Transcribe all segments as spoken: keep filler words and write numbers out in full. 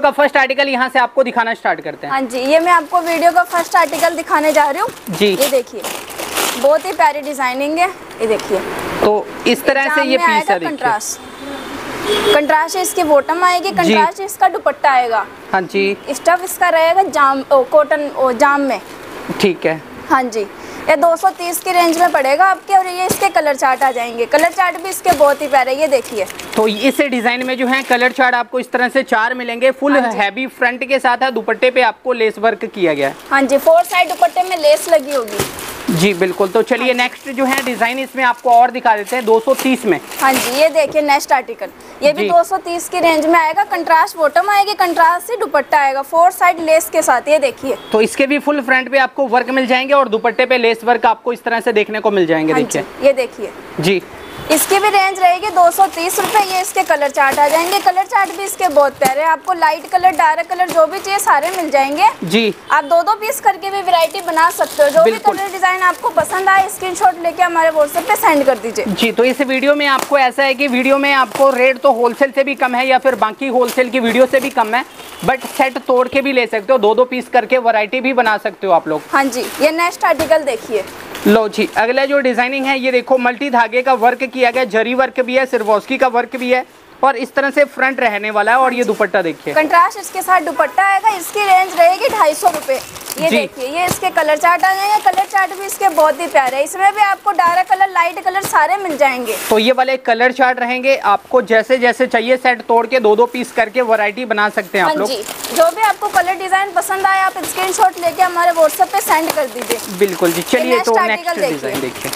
का first article यहाँ से आपको दिखाना स्टार्ट करते हैं। हाँ जी, ये मैं आपको वीडियो का फर्स्ट आर्टिकल दिखाने जा रही हूँ जी। ये देखिए बहुत ही प्यारी डिजाइनिंग है, ये देखिए। तो इस तरह से ये पीस है, कंट्रास्ट कंट्रास्ट इसकी बॉटम आएगी, कंट्रास्ट इसका दुपट्टा आएगा। हाँ जी, स्टफ इसका रहेगा जाम ओ, कॉटन ओ, जाम में। ठीक है। हाँ जी, ये दो सौ तीस की रेंज में पड़ेगा आपके। और ये इसके कलर चार्ट आ जाएंगे, कलर चार्ट भी इसके बहुत ही प्यारे, ये देखिए। तो इस डिजाइन में जो है कलर चार्ट आपको इस तरह से चार मिलेंगे। फुल हैवी फ्रंट के साथ है, दुपट्टे पे आपको लेस वर्क किया गया है। हाँ जी, फोर साइड दुपट्टे में लेस लगी होगी जी बिल्कुल। तो चलिए नेक्स्ट जो है डिजाइन इसमें आपको और दिखा देते हैं दो सौ तीस में। हाँ जी, ये देखिए नेक्स्ट आर्टिकल, ये भी दो सौ तीस की रेंज में आएगा। कंट्रास्ट बॉटम आएगी, कंट्रास्ट से दुपट्टा आएगा फोर साइड लेस के साथ, ये देखिए। तो इसके भी फुल फ्रंट पे आपको वर्क मिल जाएंगे और दुपट्टे पे लेस वर्क आपको इस तरह से देखने को मिल जाएंगे। हाँ देखिए ये देखिए जी, इसकी भी रेंज रहेगी दो सौ तीस रुपए। ये इसके कलर चार्ट आ जाएंगे, कलर चार्ट भी इसके बहुत प्यारे हैं। आपको लाइट कलर डार्क कलर जो भी चाहिए सारे मिल जाएंगे जी। आप दो दो पीस करके भी वैरायटी बना सकते हो। जो भी कलर डिजाइन आपको पसंद आए स्क्रीनशॉट लेके हमारे व्हाट्सएप पे सेंड कर दीजिए जी। तो इस वीडियो में आपको ऐसा है कि वीडियो में आपको रेट तो होलसेल से भी कम है या फिर बाकी होलसेल की वीडियो से भी कम है, बट सेट तोड़ के भी ले सकते हो, दो दो पीस करके वैरायटी भी बना सकते हो आप लोग। हाँ जी, ये नेक्स्ट आर्टिकल देखिए। लो जी, अगला जो डिजाइनिंग है ये देखो, मल्टी धागे का वर्क किया गया, जरी वर्क भी है, सिरवॉस्की का वर्क भी है और इस तरह से फ्रंट रहने वाला है। और ये दुपट्टा देखिए, कंट्रास्ट इसके साथ दुपट्टा आएगा। इसकी रेंज रहेगी ढाई सौ रुपए। ये देखिए, ये इसके कलर चार्ट आ जाएंगे, कलर चार्ट भी इसके बहुत ही प्यारे हैं। इसमें भी आपको डार्क कलर लाइट कलर सारे मिल जाएंगे। तो ये वाले कलर चार्ट रहेंगे, आपको जैसे जैसे चाहिए सेट तोड़ के दो दो पीस करके वैरायटी बना सकते हैं आप लोग। जो भी आपको कलर डिजाइन पसंद आए आप स्क्रीनशॉट लेके हमारे व्हाट्सएप पे सेंड कर दीजिए। बिल्कुल जी। चलिए तो नेक्स्ट डिजाइन देखिए।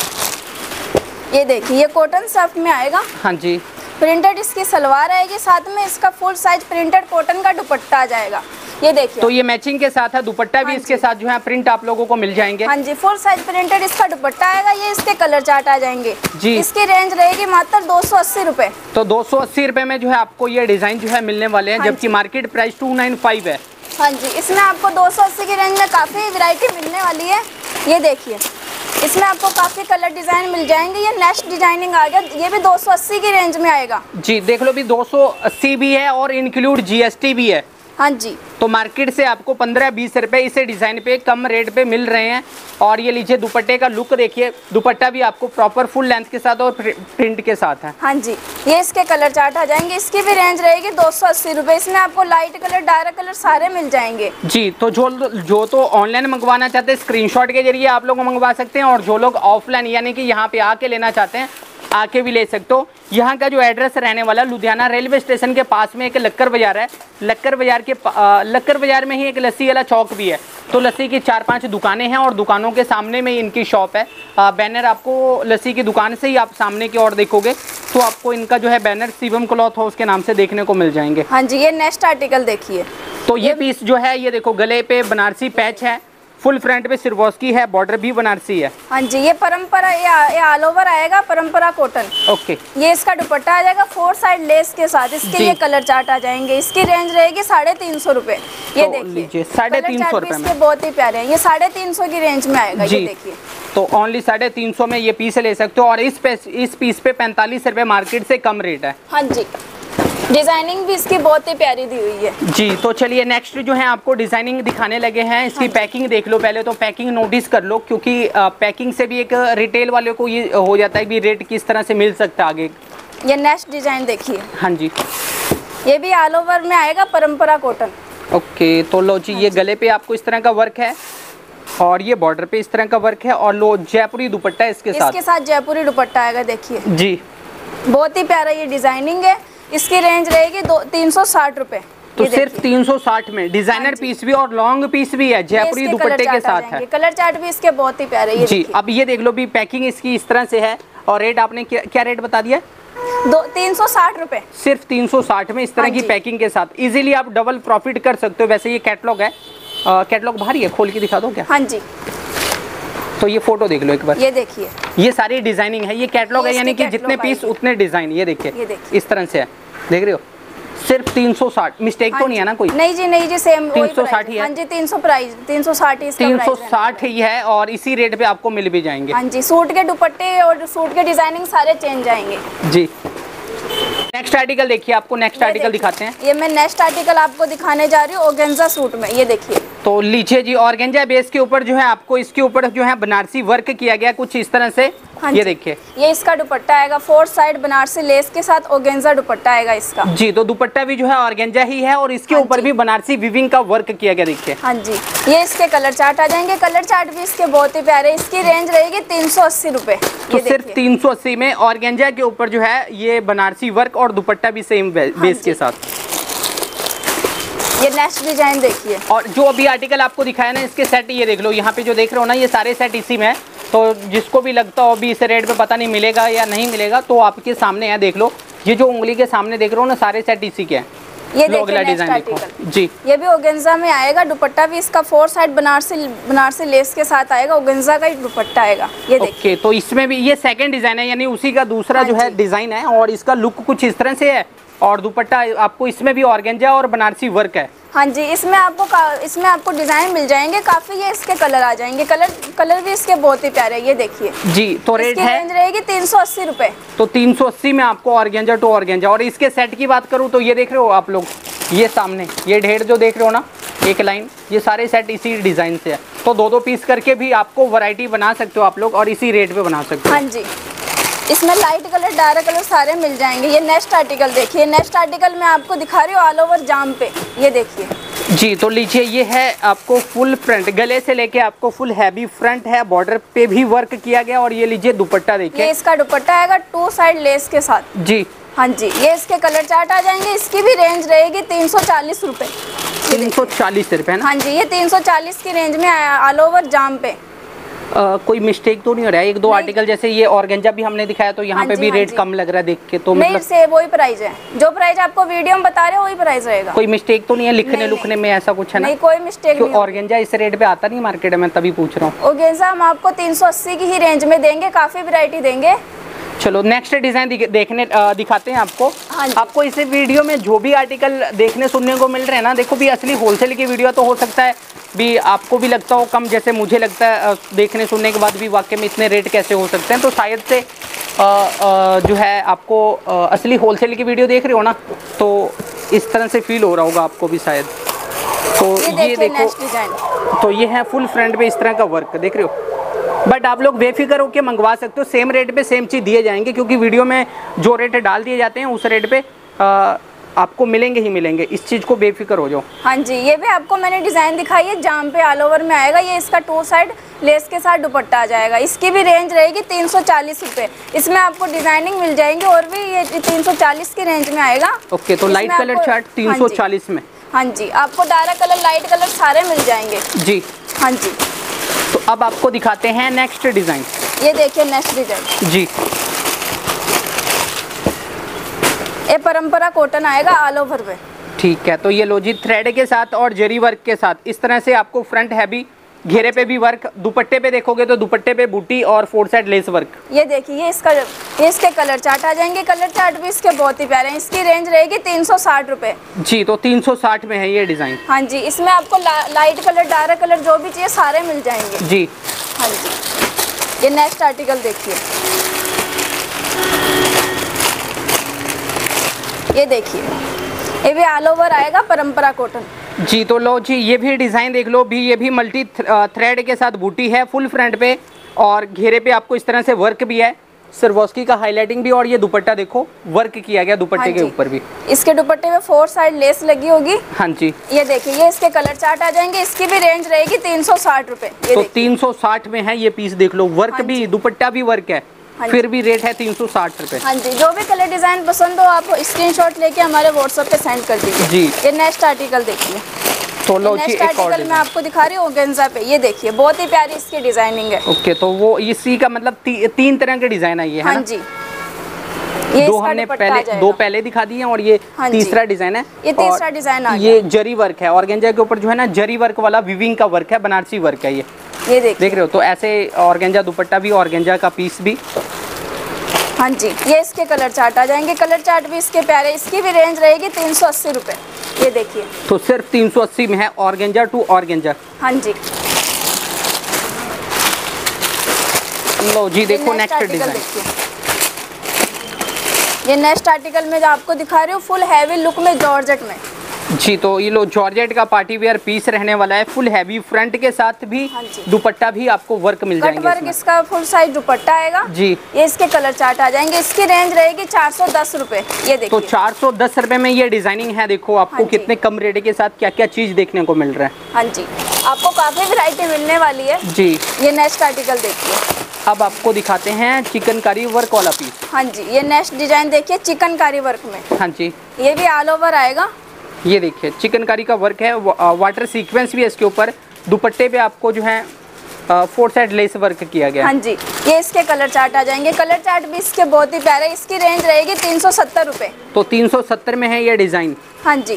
ये देखिए, ये कॉटन सॉफ्ट में आएगा। हाँ जी, प्रिंटेड इसकी सलवार आएगी, साथ में इसका फुल साइज प्रिंटेड कॉटन का दुपट्टा आ जाएगा। ये देखिए, तो ये मैचिंग के साथ है, दुपट्टा भी इसके साथ जो है प्रिंट आप लोगों को मिल जाएंगे। हाँ जी, फुल साइज प्रिंटेड इसका दुपट्टा आएगा। ये इसके कलर चार्ट आ जाएंगे जी। इसकी रेंज रहेगी मात्र दो सौ अस्सी रुपए। तो दो सौ अस्सी रुपए में जो है आपको ये डिजाइन जो है मिलने वाले हैं, हाँ जबकि market price two nine five है। हाँ जी, इसमें आपको दो सौ अस्सी की रेंज में काफी वैरायटी मिलने वाली है। ये देखिए, इसमें आपको काफी कलर डिजाइन मिल जाएंगे। ये नेक्स्ट डिजाइनिंग आ गया, ये भी दो सौ अस्सी की रेंज में आएगा जी। देख लो भी दो सौ अस्सी भी है और इंक्लूड जीएसटी भी है। हाँ जी, तो मार्केट से आपको पंद्रह बीस रुपए इस डिजाइन पे कम रेट पे मिल रहे हैं। और ये लीजिए दुपट्टे का लुक देखिए, दुपट्टा भी आपको प्रॉपर फुल लेंथ के साथ और प्रिंट के साथ है। हाँ जी, ये इसके कलर चार्ट आ जाएंगे। इसकी भी रेंज रहेगी दो सौ अस्सी रुपए। इसमें आपको लाइट कलर डार्क कलर सारे मिल जाएंगे जी। तो जो जो तो ऑनलाइन मंगवाना चाहते हैं स्क्रीनशॉट के जरिए आप लोग मंगवा सकते हैं, और जो लोग ऑफलाइन यानी कि यहाँ पे आके लेना चाहते हैं आके भी ले सकते हो। यहाँ का जो एड्रेस रहने वाला लुधियाना रेलवे स्टेशन के पास में एक लक्कर बाजार है। लक्कर बाजार के आ, लक्कर बाजार में ही एक लस्सी वाला चौक भी है। तो लस्सी की चार पांच दुकानें हैं और दुकानों के सामने में इनकी शॉप है। आ, बैनर आपको लस्सी की दुकान से ही आप सामने की ओर देखोगे तो आपको इनका जो है बैनर शिवम क्लॉथ हाउस के नाम से देखने को मिल जाएंगे। हाँ जी, ये नेक्स्ट आर्टिकल देखिए। तो ये पीस जो है ये देखो, गले पे बनारसी पैच है, फुल फ्रंट पे सिरवॉस्की है, बॉर्डर भी बनारसी है। हाँ जी, ये परंपरा ये ऑल ओवर आएगा, परंपरा कॉटन। ओके, ये इसका दुपट्टा आ जाएगा फोर साइड लेस के साथ। इसके ये कलर चार्ट आ जाएंगे। इसकी रेंज रहेगी साढ़े तीन सौ रुपए। ये तो देखिए, साढ़े तीन सौ रुपए में बहुत ही प्यारे हैं। ये साढ़े तीन सौ की रेंज में आएगा। ये देखिए, तो ओनली साढ़े तीन सौ में ये पीस ले सकते हो। और इस पे, इस पीस पे पैंतालीस रुपए मार्केट से कम रेट है। हाँ जी, डिजाइनिंग भी इसकी बहुत ही प्यारी दी हुई है जी। तो चलिए नेक्स्ट जो है आपको डिजाइनिंग दिखाने लगे हैं। इसकी हाँ पैकिंग देख लो पहले, तो पैकिंग नोटिस कर लो, क्योंकि पैकिंग से भी एक रिटेल वाले को ये हो जाता है कि रेट किस तरह से मिल सकता है आगे। ये नेक्स्ट डिजाइन देखिए। हाँ जी, ये भी ऑल ओवर में आएगा, परंपरा कॉटन। ओके, तो लो जी, ये गले पे आपको इस तरह का वर्क है और ये बॉर्डर पे इस तरह का वर्क है और लो जयपुरी दुपट्टा इसके साथ। इसके साथ जयपुरी दुपट्टा आएगा। देखिए जी, बहुत ही प्यारा ये डिजाइनिंग है। इसकी रेंज रहेगी दो तीन सौ साठ रुपए। तो सिर्फ तीन सौ साठ में डिजाइनर पीस भी और लॉन्ग पीस भी है, जयपुरी दुपट्टे के साथ है। कलर चार्ट भी इसके बहुत ही प्यारे ये जी। अब ये देख लो भी पैकिंग इसकी इस तरह से है। और रेट आपने क्या, क्या रेट बता दिया? दो तीन सौ साठ रुपए। सिर्फ तीन सौ साठ में इस तरह की पैकिंग के साथ इजीली आप डबल प्रॉफिट कर सकते हो। वैसे ये कैटलॉग है, कैटलॉग भारी है, खोल के दिखा दो क्या? हाँ जी, तो ये फोटो देख लो एक बार। ये देखिए, ये सारी डिजाइनिंग है, ये कैटलॉग है, यानी कि जितने पीस उतने डिजाइन। ये देखिए इस तरह से है, देख रहे हो। सिर्फ तीन सौ साठ, मिस्टेक तो नहीं है ना कोई? नहीं जी, नहीं जी, सेम तीन सौ साठ ही है। हाँ जी, तीन सौ प्राइस तीन सौ साठ ही तीन सौ साठ ही है और इसी रेट पे आपको मिल भी जाएंगे। हाँ जी, सूट के दुपट्टे और सूट के डिजाइनिंग सारे चेंज आएंगे जी। नेक्स्ट आर्टिकल देखिए, आपको नेक्स्ट आर्टिकल दिखाते हैं। ये मैं नेक्स्ट आर्टिकल आपको दिखाने जा रही हूँ ऑर्गेन्जा सूट में। ये देखिए, तो लीजिए जी, ऑर्गेन्जा बेस के ऊपर जो है आपको इसके ऊपर जो है बनारसी वर्क किया गया कुछ इस तरह से। हाँ, ये देखिए, ये इसका दुपट्टा आएगा, फोर साइड बनारसी लेस के साथ ऑर्गेन्जा दुपट्टा आएगा इसका। जी, तो दुपट्टा भी जो है ऑर्गेन्जा ही है और इसके ऊपर भी बनारसी विविंग का वर्क किया गया। देखिए, हाँ जी, ये इसके कलर चार्ट आ जाएंगे। कलर चार्ट भी इसके बहुत ही प्यारे। इसकी रेंज रहेगी तीन सौ अस्सी रुपए। तो सिर्फ तीन सौ अस्सी में ऑर्गेन्जा के ऊपर जो है ये बनारसी वर्क और दुपट्टा भी सेम बेस के साथ। ये नेक्स्ट डिजाइन देखिए, और जो अभी आर्टिकल आपको दिखाया ना, इसके सेट ये देख लो, यहाँ पे जो देख रहे हो ना, ये सारे सेट इसी में है। तो जिसको भी लगता हो अभी इस रेट पे पता नहीं मिलेगा या नहीं मिलेगा, तो आपके सामने है, देख लो। ये जो उंगली के सामने देख रहे हो ना, सारे सेट इसी के हैं। ये देखिए नेक्स्ट आर्टिकल जी, ये भी ऑर्गेन्जा में आएगा। दुपट्टा भी इसका four side Banarasi Banarasi lace के साथ आएगा। ऑर्गेन्जा का ही दुपट्टा आएगा। ये देखिए, तो इसमें भी ये सेकंड डिजाइन है, यानी उसी का दूसरा जो है डिजाइन है और इसका लुक कुछ इस तरह से है। और दुपट्टा आपको इसमें भी ऑर्गेन्जा और बनारसी वर्क है। हाँ जी, इसमें आपको इसमें आपको डिजाइन मिल जाएंगे काफी। ये इसके कलर आ जाएंगे। कलर कलर भी इसके बहुत ही प्यारे। ये देखिए जी, तो रेट है, रेंज रहेगी तीन सौ अस्सी रुपए। तो तीन सौ अस्सी में आपको ऑर्गेन्जा टू ऑर्गेन्जा। और इसके सेट की बात करूँ तो ये देख रहे हो आप लोग, ये सामने ये ढेर जो देख रहे हो ना, एक लाइन, ये सारे सेट इसी डिजाइन से है। तो दो दो पीस करके भी आपको वैरायटी बना सकते हो आप लोग और इसी रेट पे बना सकते हो। हाँ जी, इसमें लाइट कलर डार्क कलर सारे मिल जाएंगे। ये नेक्स्ट आर्टिकल देखिए। नेक्स्ट आर्टिकल मैं आपको दिखा रही हूँ ऑल ओवर जाम पे। ये देखिए जी, तो लीजिए, ये है आपको फुल फ्रंट, गले से लेके आपको फुल हैवी फ्रंट है, बॉर्डर पे भी वर्क किया गया। और ये लीजिए दुपट्टा देखिए, ये इसका दुपट्टा आएगा टू साइड लेस के साथ। जी हाँ जी, ये इसके कलर चार्ट आ जाएंगे। इसकी भी रेंज रहेगी तीन सौ चालीस रुपए। तीन सौ चालीस रुपए ना? हाँ जी, ये तीन सौ चालीस की रेंज में आया ऑल ओवर जाम पे। आ, कोई मिस्टेक तो नहीं हो रहा है? एक दो आर्टिकल जैसे ये ऑर्गेन्जा भी हमने दिखाया, तो यहाँ पे भी रेट कम लग रहा है देख के, तो नहीं, से वही प्राइस है। जो प्राइस आपको वीडियो में बता रहे हो वही प्राइस रहेगा। कोई मिस्टेक तो नहीं है लिखने लुखने में, ऐसा कुछ है ना? नहीं, कोई मिस्टेक नहीं। ऑर्गेन्जा इस रेट पे आता नहीं मार्केट में, तभी पूछ रहा हूँ। ऑर्गेन्जा हम आपको तीन सौ अस्सी की ही रेंज में देंगे, काफी वैरायटी देंगे। चलो नेक्स्ट डिजाइन देखने आ, दिखाते हैं आपको। हाँ, आपको इस वीडियो में जो भी आर्टिकल देखने सुनने को मिल रहे हैं ना, देखो भी असली होलसेल की वीडियो तो हो सकता है भी आपको भी लगता हो कम, जैसे मुझे लगता है देखने सुनने के बाद भी वाकई में इतने रेट कैसे हो सकते हैं। तो शायद से आ, आ, जो है आपको आ, असली होलसेल की वीडियो देख रहे हो ना, तो इस तरह से फील हो रहा होगा आपको भी शायद। तो ये, ये देखो, तो ये है फुल फ्रंट पे इस तरह का वर्क देख रहे हो। बट आप लोग बेफिक्र होकर मंगवा सकते हो, सेम रेट पे सेम चीज़ दिए जाएंगे, क्योंकि वीडियो में जो रेट डाल दिए जाते हैं उस रेट पे आ, आपको मिलेंगे ही मिलेंगे। इस चीज़ को बेफिक्र हो जाओ। हाँ जी, ये भी आपको मैंने डिज़ाइन दिखाई है, जाम पे ऑल ओवर में आएगा। ये इसका टू साइड लेस के साथ दुपट्टा आ जाएगा। इसकी भी रेंज रहेगी तीन सौ चालीस रुपये। इसमें आपको डिजाइनिंग मिल जाएंगी और भी ये तीन सौ चालीस की रेंज में आएगा। ओके, तो लाइट कलर चार्ट तीन सौ चालीस में। हाँ जी, आपको डार्क कलर लाइट कलर सारे मिल जाएंगे जी। हाँ जी, तो अब आपको दिखाते हैं नेक्स्ट डिजाइन। ये देखिए नेक्स्ट डिजाइन जी, ये परंपरा कॉटन आएगा ऑल ओवर पे। ठीक है, तो ये लो जी, थ्रेड के साथ और जरी वर्क के साथ इस तरह से आपको फ्रंट हैवी, घेरे पे भी वर्क, दुपट्टे पे देखोगे तो दुपट्टे पे बूटी और फोर साइड लेस वर्क। ये देखिए, ये इसका ये इसके कलर चार्ट आ जाएंगे। कलर चार्ट भी इसके बहुत ही प्यारे हैं। इसकी रेंज रहेगी तीन सौ साठ रुपये। जी, तो तीन सौ साठ में है ये डिजाइन। हाँ जी, इसमें आपको ला, लाइट कलर डार्क कलर जो भी चाहिए सारे मिल जाएंगे जी। हाँ जी, ये नेक्स्ट आर्टिकल देखिए। ये देखिए, ये भी ऑल ओवर आएगा परंपरा कॉटन। जी, तो लो जी, ये भी डिज़ाइन देख लो भी, ये भी मल्टी थ्रेड के साथ बूटी है फुल फ्रंट पे और घेरे पे आपको इस तरह से वर्क भी है, सरवोस्की का हाईलाइटिंग भी, और ये दुपट्टा देखो वर्क किया गया दुपट्टे हाँ के ऊपर भी। इसके दुपट्टे में फोर साइड लेस लगी होगी। हाँ जी, ये देखिए, ये इसके कलर चार्ट आ जाएंगे। इसकी भी रेंज रहेगी तीन सौ साठ रुपये। तो तीन सौ साठ में है ये पीस देख लो, वर्क हाँ भी, दुपट्टा भी वर्क है, हाँ फिर भी रेट है तीन सौ साठ रुपये। हाँ जी, जो भी कलर डिजाइन पसंद हो आप स्क्रीनशॉट लेके हमारे व्हाट्सएप पे सेंड कर दीजिए जी। ये नेक्स्ट आर्टिकल देखिए। तो लो जी, नेक्स्ट आर्टिकल मैं आपको दिखा रही हूँ ऑर्गेन्जा पे। ये देखिए, बहुत ही प्यारी इसकी डिजाइनिंग है। ओके, तो वो इसी का मतलब ती, तीन तरह के डिजाइन है ये, है हाँ ना? जी, ये दो हमने पहले दो पहले दिखा दिए और ये हाँ तीसरा डिजाइन है। ये तीसरा डिजाइन आ गया। ये जरी वर्क है, ऑर्गेन्जा के ऊपर जो है ना जरी वर्क वाला विविंग का वर्क है, बनारसी वर्क है ये। ये देखिए, देख रहे हो, तो ऐसे ऑर्गेन्जा दुपट्टा भी, ऑर्गेन्जा का पीस भी। हाँ जी, ये इसके कलर चार्ट आ जाएंगे। कलर चार्ट भी इसके प्यारे। इसकी भी रेंज रहेगी तीन सौ अस्सी रुपये। ये देखिए, तो सिर्फ तीन सौ अस्सी में है ऑर्गेन्जा टू ऑर्गेन्जा। हाँ जी, लो जी, देखो नेक्स्ट डिजाइन। ये नेक्स्ट आर्टिकल में जो आपको दिखा रही हूँ फुल हैवी लुक में जॉर्जेट में। जी, तो ये लो जॉर्जेट का पार्टी वेयर पीस रहने वाला है, फुल हैवी फ्रंट के साथ भी दुपट्टा भी आपको वर्क मिल जाएंगे। कट वर्क इसका फुल साइज दुपट्टा आएगा जी। ये इसके कलर चार्ट आ जाएंगे। इसकी रेंज रहेगी चार सौ दस रुपए। ये देखिए, तो चार सौ दस रुपए में ये डिजाइनिंग है। देखो आपको कितने कम रेट के साथ क्या क्या चीज देखने को मिल रहा है। हाँ जी, आपको काफी वैरायटी मिलने वाली है जी। ये नेक्स्ट आर्टिकल देखिए। अब आपको दिखाते हैं चिकनकारी वर्क वाला पीस। हाँ जी, ये नेक्स्ट डिजाइन देखिए चिकनकारी वर्क में। हाँ जी, ये भी ऑल ओवर आएगा। ये देखिए चिकनकारी का वर्क है, वाटर सीक्वेंस भी है इसके ऊपर। दुपट्टे पे आपको जो है फोर साइड लेस वर्क किया गया। हाँ जी, ये इसके कलर चार्ट आ जाएंगे। कलर चार्ट भी इसके बहुत ही प्यारे। इसकी रेंज रहेगी तीन सौ सत्तर रुपए। तो तीन सौ सत्तर में है ये डिजाइन। हाँ जी,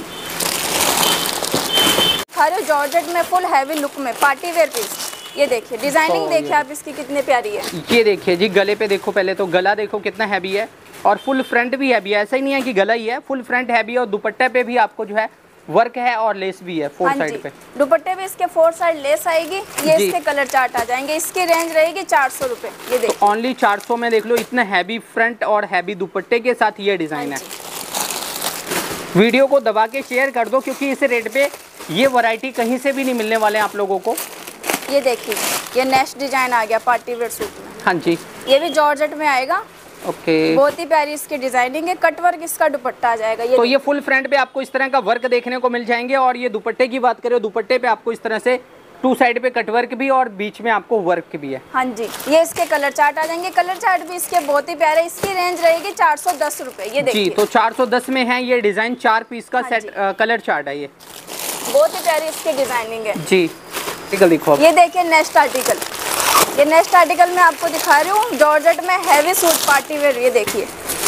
हर जॉर्जेट में फुल हैवी लुक में पार्टी वेयर पीस। ये देखिए डिजाइनिंग देखिए आप इसकी कितनी प्यारी है। ये देखिए जी, गले पे देखो, पहले तो गला देखो कितना हैवी है और फुल फ्रंट भी हैवी है। ऐसा ही नहीं है कि गला ही है, फुल फ्रंट हैवी है और दुपट्टे पे भी आपको जो है वर्क है और लेस भी है फोर साइड पे। दुपट्टे पे इसके फोर साइड लेस आएगी। ये इसके कलर चार्ट आ जाएंगे। इसकी रेंज रहेगी चार सौ रुपए। ये देखिए, तो ओनली चार सौ में देख लो, इतना हैवी फ्रंट और हैवी दुपट्टे के साथ ये डिजाइन है। वीडियो को दबा के शेयर कर दो क्योंकि इस रेट पे ये वैरायटी कहीं से भी नहीं मिलने वाले हैं आप लोगों को। ये देखिए, ये नेक्स्ट डिजाइन आ गया पार्टी वेयर सूट में। हाँ जी, ये भी जॉर्जेट में आएगा। ओके, बहुत ही प्यारी इसकी डिजाइनिंग है। कट वर्क इसका दुपट्टा आ जाएगा। ये तो ये फुल फ्रंट पे आपको इस तरह का वर्क देखने को मिल जाएंगे। और ये दुपट्टे की बात करें, दुपट्टे पे आपको इस तरह से टू साइड पे कट वर्क भी और बीच में आपको वर्क भी है। हाँ जी, ये इसके कलर चार्ट आ जाएंगे। कलर चार्ट भी इसके बहुत ही प्यारे। इसकी रेंज रहेगी चार सौ दस रुपए। ये देखिए जी, तो चार सौ दस में है ये डिजाइन। चार पीस का सेट कलर चार्ट है। ये बहुत ही प्यारी इसकी डिजाइनिंग है जी। देखो ये देखिए नेक्स्ट आर्टिकल। ये नेक्स्ट आर्टिकल में आपको दिखा रही हूँ जॉर्जेट में हैवी सूट पार्टी वेयर। ये देखिए,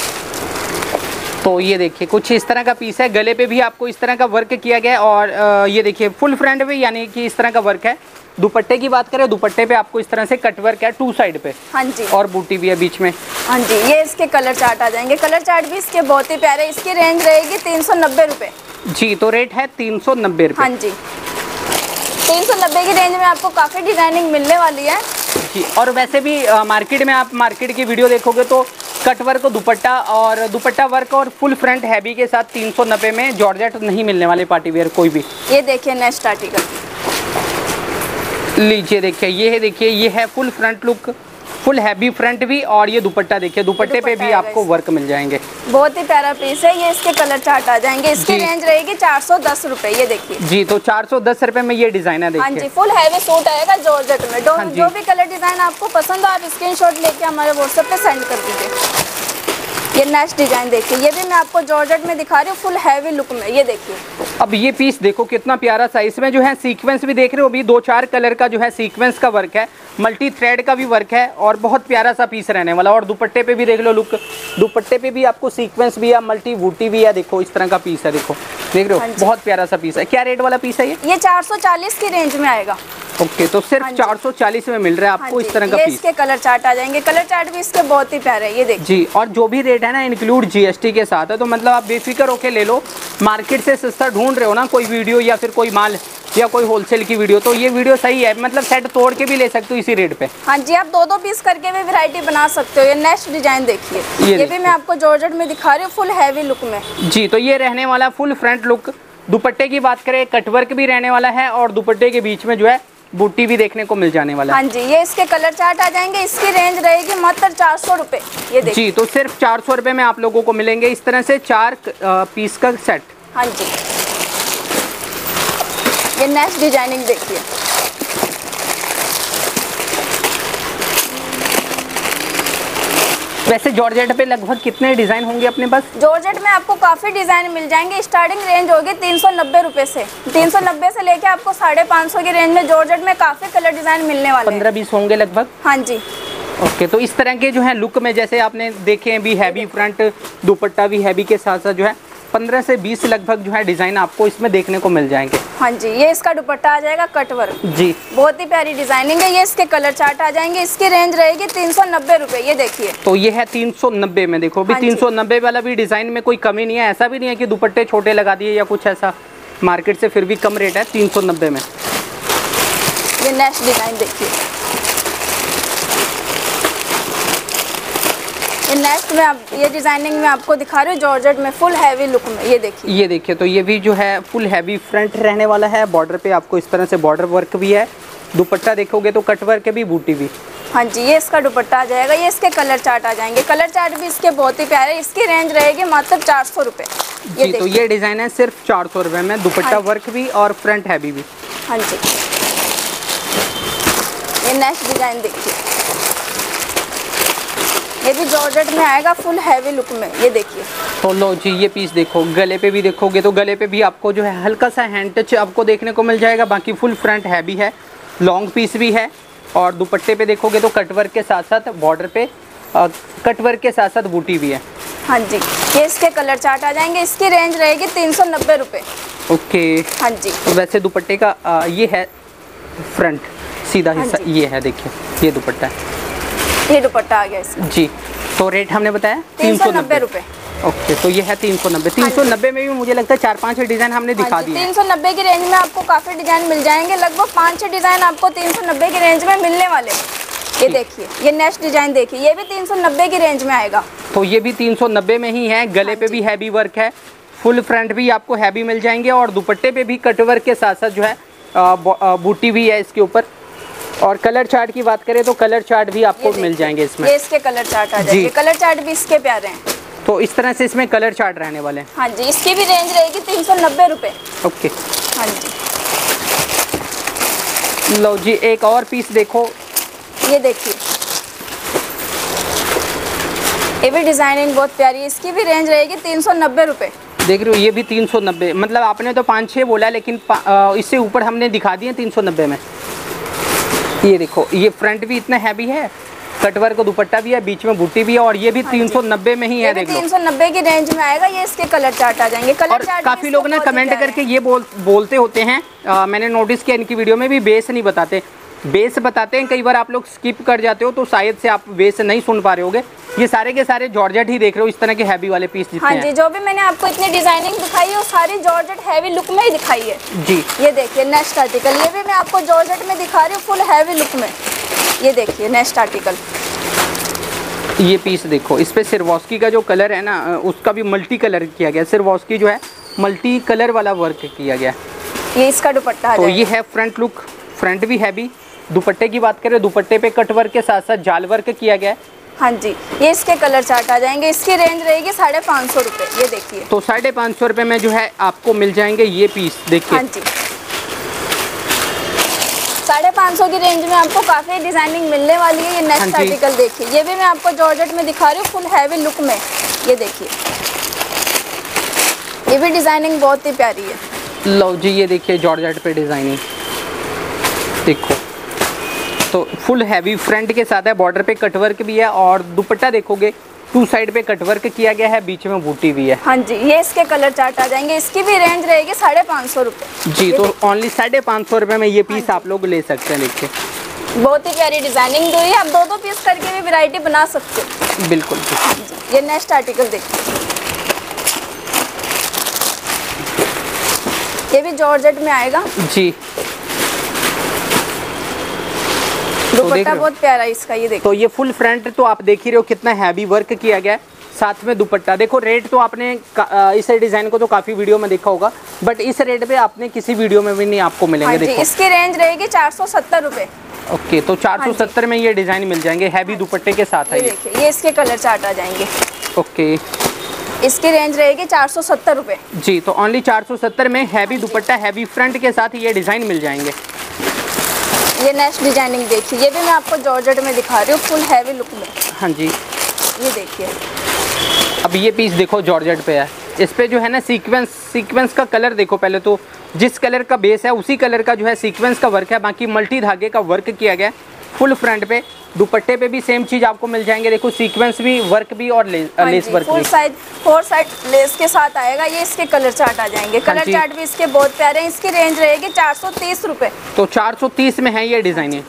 तो ये देखिए कुछ इस तरह का पीस है। गले पे भी आपको इस तरह का वर्क किया गया है और ये देखिए फुल फ्रंट पे यानी कि इस तरह का वर्क है। दुपट्टे की बात करें, दुपट्टे पे आपको इस तरह से कट वर्क है टू साइड पे। हाँ जी, और बूटी भी है बीच में। हाँ जी, ये इसके कलर चार्ट आ जाएंगे। कलर चार्ट भी इसके बहुत ही प्यारे। इसकी रेंज रहेगी तीन सौ नब्बे रुपए। जी, तो रेट है तीन सौ नब्बे रुपए। हाँ जी, तीन सौ नब्बे की रेंज में आपको काफी डिजाइनिंग मिलने वाली है जी। और वैसे भी आ, मार्केट में आप मार्केट की वीडियो देखोगे तो कट वर्क, दुपट्टा और दुपट्टा वर्क और फुल फ्रंट हैवी के साथ तीन सौ नब्बे में जॉर्जेट नहीं मिलने वाले पार्टी वेयर कोई भी। ये देखिए नेक्स्ट आर्टिकल लीजिए, देखिए ये है, देखिए ये है full front look, full heavy front भी। और ये दुपट्टा देखिए, दुपट्टे पे भी आपको वर्क मिल जाएंगे। बहुत ही प्यारा पीस है। ये इसके कलर चार्ट आ जाएंगे। इसकी रेंज रहेगी चार सौ दस रुपए। ये देखिए जी, तो चार सौ दस रुपए में ये डिजाइन है। देखिए हाँ जी, फुल हैवी सूट आएगा जॉर्जेट में। हाँ जो भी कलर डिजाइन आपको पसंद हो आप स्क्रीनशॉट लेके हमारे व्हाट्सएप पे सेंड कर दीजिए। ये नेक्स्ट डिजाइन देखिए, ये भी मैं आपको जॉर्जेट में दिखा रही हूँ फुल हैवी लुक में। ये देखिए, अब ये पीस देखो कितना प्यारा सा। इसमें जो है सीक्वेंस भी देख रहे हो, अभी दो चार कलर का जो है सीक्वेंस का वर्क है, मल्टी थ्रेड का भी वर्क है और बहुत प्यारा सा पीस रहने वाला। और दुपट्टे पे भी देख लो लुक, दुपट्टे पे भी आपको सीक्वेंस भी है, मल्टी बूटी भी है। देखो इस तरह का पीस है, देखो देख रहे हो, बहुत प्यारा सा पीस है। क्या रेट वाला पीस है ये? ये चार सौ चालीस की रेंज में आएगा। ओके, तो सिर्फ चार सौ चालीस में मिल रहा है आपको इस तरह का पीस। इसके कलर चार्ट आ जाएंगे। कलर चार्ट भी इसके बहुत ही प्यारे है। ये देखिए जी, और जो भी रेट है ना इंक्लूड जीएसटी के साथ है। तो मतलब आप बेफिक्र होके ले लो। मार्केट से सस्ता ढूंढ रहे हो ना कोई वीडियो या फिर कोई माल या कोई होलसेल की वीडियो, तो ये वीडियो सही है। मतलब सेट तोड़ के भी ले सकते हो इसी रेट पे। हाँ जी, आप दो दो पीस करके भी वैरायटी बना सकते हो। ये नेक्स्ट डिजाइन देखिए, ये, ये भी मैं आपको जॉर्जेट में दिखा रही हूँ फुल हैवी लुक में। जी, तो ये रहने वाला फुल फ्रंट लुक। दुपट्टे की बात करें, कटवर्क भी रहने वाला है और दुपट्टे के बीच में जो है बूटी भी देखने को मिल जाने वाला है। हाँ जी, ये इसके कलर चार्ट आ जाएंगे। इसकी रेंज रहेगी मात्र चार सौ रुपए। ये देखिए जी, तो सिर्फ चार सौ रुपए में आप लोगों को मिलेंगे इस तरह से चार पीस का सेट। हाँ जी, ये नेक्स्ट डिजाइनिंग देखिए, वैसे जॉर्जेट पे लगभग कितने डिजाइन होंगे अपने पास? जॉर्जेट में आपको काफी डिजाइन मिल जाएंगे। स्टार्टिंग रेंज होगी तीन सौ नब्बे रुपए से। तीन सौ नब्बे से लेके आपको साढ़े पाँच सौ की रेंज में जॉर्जेट में काफी कलर डिजाइन मिलने वाले हैं। पंद्रह बीस होंगे लगभग। हाँ जी, ओके, तो इस तरह के जो है लुक में जैसे आपने देखे हैं भी हैवी फ्रंट, दुपट्टा भी हैवी के साथ साथ जो है पंद्रह से बीस लगभग जो है डिजाइन आपको इसमें देखने को मिल जाएंगे। हाँ जी, ये इसका दुपट्टा आ जाएगा कट वर्क। जी, बहुत ही प्यारी डिजाइनिंग है। ये इसके कलर चार्ट आ जाएंगे। इसकी रेंज रहेगी तीन सौ नब्बे रुपए। ये देखिए, तो ये है तीन सौ नब्बे में। देखो भी हाँ तीन सौ नब्बे वाला भी डिजाइन में कोई कमी नहीं है। ऐसा भी नहीं है कि दुपट्टे छोटे लगा दिए या कुछ ऐसा, मार्केट से फिर भी कम रेट है तीन सौ नब्बे में। ये नेक्स्ट डिजाइन देखिए, ये नेक्स्ट में आप ये डिजाइनिंग में आपको दिखा रही हूँ जॉर्जेट में फुल हैवी लुक में। ये देखिए ये देखिए तो ये भी जो है फुल हैवी फ्रंट रहने वाला है। बॉर्डर पे आपको इस तरह से बॉर्डर वर्क भी है। दुपट्टा देखोगे तो कट वर्क भी, बूटी भी। हाँ जी, ये इसका दुपट्टा आ जाएगा। ये इसके कलर चार्ट आ जाएंगे। कलर चार्ट भी इसके बहुत ही प्यारे। इसकी रेंज रहेगी मात्र चार सौ रुपये। जी तो ये डिजाइन है सिर्फ चार सौ रुपये में। दुपट्टा वर्क भी और फ्रंट हैवी भी। हाँ जी, ये नेक्स्ट डिजाइन देखिए, ये भी जॉर्जेट में आएगा फुल हैवी लुक में। ये देखिए तो लो जी ये पीस देखो, गले पे भी देखोगे तो गले पे भी आपको जो है हल्का सा हैंड टच आपको देखने को मिल जाएगा। बाकी फुल फ्रंट हैवी है, लॉन्ग पीस भी है। और दुपट्टे पे देखोगे तो कटवर्क के साथ साथ बॉर्डर पे कटवर्क के साथ साथ बूटी भी है। हाँ जी, ये इसके कलर चार्ट आ जाएंगे। इसकी रेंज रहेगी तीन सौ नब्बे रुपये। ओके हाँ जी, तो वैसे दुपट्टे का आ, ये है फ्रंट सीधा हिस्सा। हाँ ये है देखिए, ये दुपट्टा है, ये दुपट्टा आ गया इसका। जी तो रेट हमने बताया तीन सौ नब्बे रुपये। ओके तो ये है तीन सौ नब्बे। तीन सौ नब्बे में भी मुझे लगता है चार पांच डिजाइन हमने दिखा दिए। तीन सौ नब्बे की रेंज में आपको काफी डिजाइन मिल जाएंगे। लगभग पाँच छह डिजाइन आपको तीन सौ नब्बे की रेंज में मिलने वाले। ये देखिए, ये नेक्स्ट डिजाइन देखिए, ये भी तीन सौ नब्बे की रेंज में आएगा। तो ये भी तीन सौ नब्बे में ही है। गले पे भी हैवी वर्क है, फुल फ्रंट भी आपको हैवी मिल जाएंगे। और दुपट्टे पे भी कटवर्क के साथ साथ जो है बूटी भी है इसके ऊपर। और कलर चार्ट की बात करें तो कलर चार्ट भी आपको मिल जाएंगे इसमें। ये इसके कलर चार्ट आ जाएंगे। कलर चार्ट भी इसके प्यारे हैं। तो इस तरह से इसमें कलर चार्ट रहने वाले हैं। हाँ जी, इसकी भी रेंज रहेगी तीन सौ नब्बे रुपये। ओके हाँ जी, लो जी एक और पीस देखो, ये देखिए, ये भी डिजाइनिंग बहुत प्यारी है। इसकी भी रेंज रहेगी तीन सौ नब्बे रुपये। देख रहे हो ये भी तीन सौ नब्बे। मतलब आपने तो पाँच छः बोला, लेकिन इससे ऊपर हमने दिखा दिए तीन सौ नब्बे में। ये देखो, ये फ्रंट भी इतना हैवी है, कटवर्क दुपट्टा भी है, बीच में बूटी भी है। और ये भी हाँ तीन सौ नब्बे में ही है। देख लो तीन सौ नब्बे की रेंज में आएगा। ये इसके कलर चार्ट आ जाएंगे। कलर और चार्ट काफी लोग ना कमेंट करके ये बोल बोलते होते हैं, आ, मैंने नोटिस किया इनकी वीडियो में भी बेस नहीं बताते। बेस बताते हैं, कई बार आप लोग स्किप कर जाते हो, तो शायद से आप बेस नहीं सुन पा रहे होगे। ये सारे के सारे जॉर्जेट ही देख रहे हो, इस तरह के हैवी वाले पीस जितने हाँ जी, जो भी मैंने आपको इतनी डिजाइनिंग दिखाई है वो सारी जॉर्जेट हैवी लुक में ही दिखाई है। जी ये देखिए नेक्स्ट आर्टिकल, ये भी मैं आपको जॉर्जेट में दिखा रही हूँ फुल हैवी लुक में। ये देखिए नेक्स्ट आर्टिकल, ये पीस देखो, इस पे सिरवॉस्की का जो कलर है ना, उसका भी मल्टी कलर किया गया। सिरवॉस्की जो है मल्टी कलर वाला वर्क किया गया। ये इसका दुपट्टा है। तो ये है फ्रंट लुक, फ्रंट भी हैवी। दुपट्टे की बात करें, दुपट्टे पे कट वर्क के साथ साथ जाल वर्क किया गया है। हाँ जी, ये इसके कलर चार्ट आ जाएंगे। इसकी रेंज रहेगी साढ़े पाँच सौ रुपये। ये देखिए, तो साढ़े पाँच सौ रुपये में जो है आपको मिल जाएंगे ये पीस। देखिए हाँ जी, साढ़े पाँच सौ की रेंज में आपको काफ़ी डिजाइनिंग मिलने वाली है। ये नेक्स्ट हाँ आर्टिकल देखिए, ये भी मैं आपको जॉर्जेट में दिखा रही हूँ फुल हैवी लुक में। ये देखिए, ये भी डिजाइनिंग बहुत ही प्यारी है। लो जी ये देखिए जॉर्जेट पे डिजाइनिंग देखो, तो फुल हैवी फ्रंट के साथ है, बॉर्डर पे कटवर्क भी है। और दुपट्टा देखोगे टू साइड पे कटवर्क किया गया है, बीच में बूटी भी है। हाँ जी, ये इसके कलर चार्ट आ जाएंगे। इसकी भी रेंज रहेगी साढ़े पाँच सौ रुपये। जी तो ओनली साढ़े पाँच सौ रुपये में ये पीस आप लोग ले सकते हैं। देखिए बहुत ही प्यारी डिजाइनिंग दी हुई है। आप दो दो पीस करके भी वैरायटी बना सकते हो। बिल्कुल। हाँ जी, ये नेक्स्ट आर्टिकल देखिए, ये भी जॉर्जेट में आएगा। जी दुपट्टा तो बहुत प्यारा है इसका। ये देखो, तो ये फुल फ्रंट तो आप देख ही रहे हो कितना हैवी वर्क किया गया है, साथ में दुपट्टा देखो। रेट तो आपने इस डिजाइन को तो काफी वीडियो में देखा होगा, बट इस रेट पे आपने किसी वीडियो में भी नहीं आपको मिलेंगे। हाँ देखो इसकी रेंज रहेगी चार सौ सत्तर रुपये। ओके, तो चार सौ सत्तर में ये डिजाइन मिल जाएंगे, हैवी दुपट्टे के साथ है। ये देखिए, ये इसके कलर चार्ट आ जाएंगे। ओके, इसकी रेंज रहेगी चार सौ सत्तर रुपये। जी तो ओनली चार सौ सत्तर में हैवी दुपट्टा, हैवी फ्रंट के साथ ये डिजाइन मिल जाएंगे। ये नेक्स्ट डिजाइनिंग देखिए, ये भी मैं आपको जॉर्जेट में दिखा रही हूँ फुल हैवी लुक में। हाँ जी, ये देखिए, अब ये पीस देखो जॉर्जेट पे है। इस पे जो है ना सीक्वेंस सीक्वेंस का कलर देखो, पहले तो जिस कलर का बेस है उसी कलर का जो है सीक्वेंस का वर्क है। बाकी मल्टी धागे का वर्क किया गया है फुल फ्रंट पे। दुपट्टे पे भी सेम चीज आपको मिल जाएंगे। देखो सीक्वेंस भी, वर्क भी और ले, हाँ लेस वर्क फुल भी। साइड फोर साइड लेस के साथ आएगा। ये इसके कलर चार्ट आ जाएंगे। कलर चार्ट भी इसके बहुत प्यारे हैं। इसकी रेंज रहेगी चार सौ तीस रुपये। तो चार सौ तीस में है ये डिजाइन है।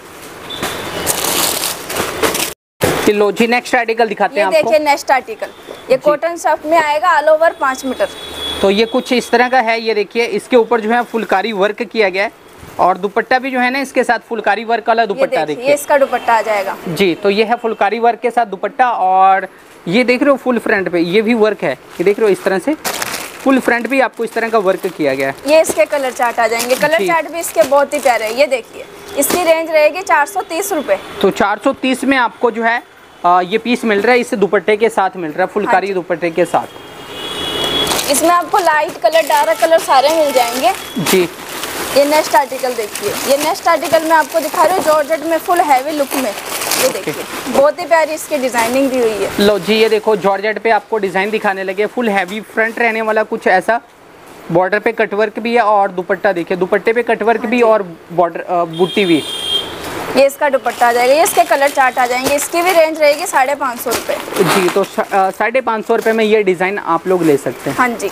लो जी नेक्स्ट आर्टिकल दिखाते हैं आपको। देखिए नेक्स्ट आर्टिकल, ये कॉटन सॉफ्ट में आएगा, ऑल ओवर पाँच मीटर। तो ये कुछ इस तरह का है। ये देखिए, इसके ऊपर जो है फुलकारी वर्क किया गया है। और दुपट्टा भी जो है ना इसके साथ फुलकारी वर्क वाला दुपट्टा। देखिए ये इसका दुपट्टा आ जाएगा। जी, तो ये है फुलकारी वर्क के साथ दुपट्टा। और ये देख रहे हो फुल फ्रंट पे ये भी वर्क है, ये देख रहे हो इस तरह से फुल फ्रंट भी आपको इस तरह का वर्क किया गया है। ये इसके कलर चार्ट आ जाएंगे, कलर चार्ट भी इसके बहुत ही प्यारे हैं। ये देखिए इसकी रेंज रहेगी चार सौ तीस रुपए। तो चार सौ तीस में आपको जो है आ, ये पीस मिल रहा है, इस दुपट्टे के साथ मिल रहा है, फुलकारी दुपट्टे के साथ। इसमें आपको लाइट कलर डार्क कलर सारे मिल जाएंगे जी। ये नेक्स्ट आर्टिकल देखिए, ये नेक्स्ट आर्टिकल में आपको दिखा रही हूँ जॉर्जेट में फुल हैवी लुक में। ये देखिए बहुत ही प्यारी इसकी डिजाइनिंग दी हुई है। लो जी ये देखो जॉर्जेट पे आपको डिजाइन दिखाने लगे, फुल हैवी फ्रंट रहने वाला कुछ ऐसा, बॉर्डर पे कटवर्क भी है और दुपट्टा देखिए दुपट्टे पे कटवर्क भी और बॉर्डर बूटी भी। ये इसका दुपट्टा आ जाएगा, ये इसके कलर चार्ट आ जाएंगे। इसकी भी रेंज रहेगी साढ़े पाँच सौ रुपये। जी तो साढ़े पाँच सौ रुपये में ये डिज़ाइन आप लोग ले सकते हैं। हाँ जी।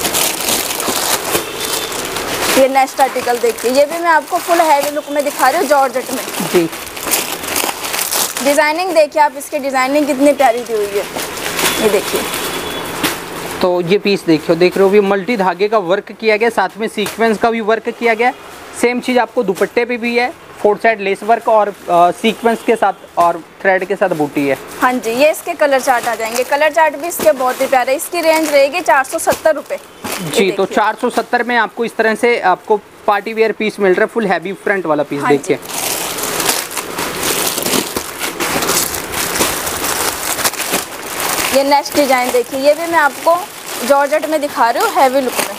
ये नेक्स्ट आर्टिकल देखिए, ये भी मैं आपको फुल हैवी लुक में दिखा रही हूँ जॉर्जेट में। जी डिजाइनिंग देखिए आप, इसकी डिजाइनिंग कितनी प्यारी दी हुई है। ये देखिए तो ये पीस देखिए, देख रहे हो भी मल्टी धागे का वर्क किया गया, साथ में सीक्वेंस का भी वर्क किया गया। सेम चीज़ आपको दुपट्टे पे भी है, फोर साइड लेस वर्क और सीक्वेंस के साथ और थ्रेड के साथ बूटी है। हाँ जी। ये इसके कलर चार्ट आ जाएंगे, कलर चार्ट भी इसके बहुत ही प्यारे। इसकी रेंज रहेगी चार सौ सत्तर रुपये। जी तो चार सौ सत्तर में आपको इस तरह से आपको पार्टी वेयर पीस मिल रहा है, फुल हैवी फ्रंट वाला पीस। हाँ देखिए ये नेक्स्ट डिजाइन देखिए, ये भी मैं आपको जॉर्जेट में दिखा रही हूँ हैवी लुक में।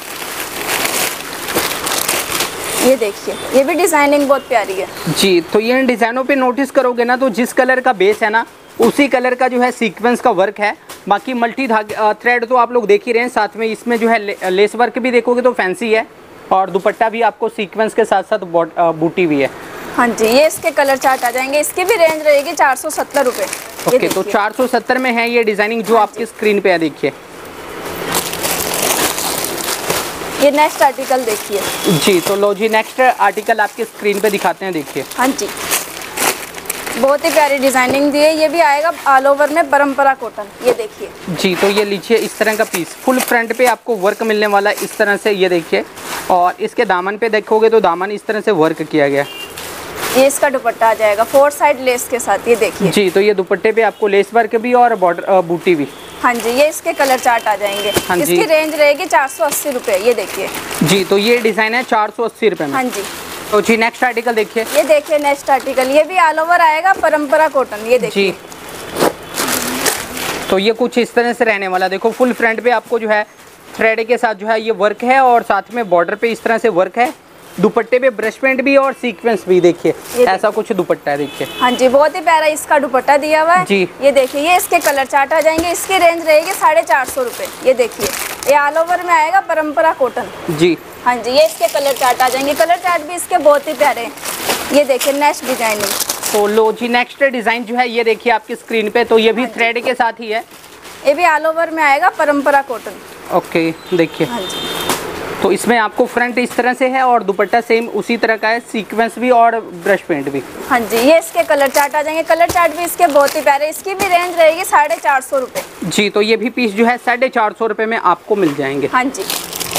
ये देखिए ये भी डिजाइनिंग बहुत प्यारी है। जी तो ये इन डिजाइनों पे नोटिस करोगे ना तो जिस कलर का बेस है ना उसी कलर का जो है सीक्वेंस का वर्क है। बाकी मल्टी धागे थ्रेड तो आप लोग देख ही रहे हैं, साथ में इसमें जो है ले, लेस वर्क भी देखोगे तो फैंसी है और दुपट्टा भी आपको सीक्वेंस के साथ साथ बूटी भी है। हाँ जी। ये इसके कलर चार्ट आ जाएंगे, इसकी भी रेंज रहेगी चार सौ सत्तर रुपये। ओके तो चार सौ सत्तर में है ये डिजाइनिंग जो आपकी स्क्रीन पे है। देखिए ये नेक्स्ट आर्टिकल देखिए। जी तो लो जी नेक्स्ट आर्टिकल आपके स्क्रीन पे दिखाते हैं। देखिए हाँ जी बहुत ही प्यारी डिजाइनिंग दी है, ये भी आएगा ऑल ओवर में परंपरा कॉटन। ये देखिए जी तो ये लीजिए इस तरह का पीस, फुल फ्रंट पे आपको वर्क मिलने वाला इस तरह से। ये देखिए और इसके दामन पे देखोगे तो दामन इस तरह से वर्क किया गया। ये इसका दुपट्टा आ जाएगा फोर साइड लेस के साथ। ये देखिए जी तो ये दुपट्टे पे आपको लेस वर्क भी और बॉर्डर बूटी भी। हाँ जी। ये इसके कलर चार्ट आ जाएंगे। हाँ इसकी रेंज रहेगी चार सौ अस्सी रुपये। ये देखिए जी तो ये डिजाइन है चार सौ अस्सी रुपये में। हाँ जी। तो जी नेक्स्ट आर्टिकल देखिए। ये देखिए नेक्स्ट आर्टिकल, ये भी ऑल ओवर आएगा परंपरा कॉटन। ये देखिए जी तो ये कुछ इस तरह से रहने वाला। देखो फुल फ्रंट पे आपको जो है थ्रेड के साथ जो है ये वर्क है और साथ में बॉर्डर पे इस तरह से वर्क है, दुपट्टे पे ब्रश पेंट भी और सीक्वेंस भी। देखिए ऐसा कुछ दुपट्टा है। देखिए हाँ जी बहुत ही प्यारा इसका दुपट्टा दिया हुआ है। जी ये देखिए ये इसके कलर चार्ट आ जाएंगे, इसकी रेंज रहेगी साढ़े चार सौ रुपये। ये देखिए ये ऑल ओवर में आएगा परंपरा कॉटन। जी हाँ जी। ये इसके कलर चार्ट आ जाएंगे, कलर चार्ट भी इसके बहुत ही प्यारे हैं। ये देखिए नेक्स्ट डिजाइनिंग। तो लो जी नेक्स्ट डिजाइन जो है ये देखिए आपकी स्क्रीन पे, तो ये भी थ्रेड के साथ ही है, ये भी ऑल ओवर में आएगा परंपरा कॉटन। ओके देखिए हाँ जी। तो इसमें आपको फ्रंट इस तरह से है और दुपट्टा सेम उसी तरह का है, सीक्वेंस भी और ब्रश पेंट भी। हाँ जी। ये इसके कलर चार्ट आ जाएंगे, कलर चार्ट भी इसके बहुत ही प्यारे। इसकी भी रेंज रहेगी साढ़े चार सौ रुपये। जी तो ये भी पीस जो है साढ़े चार सौ रुपये में आपको मिल जाएंगे। हाँ जी।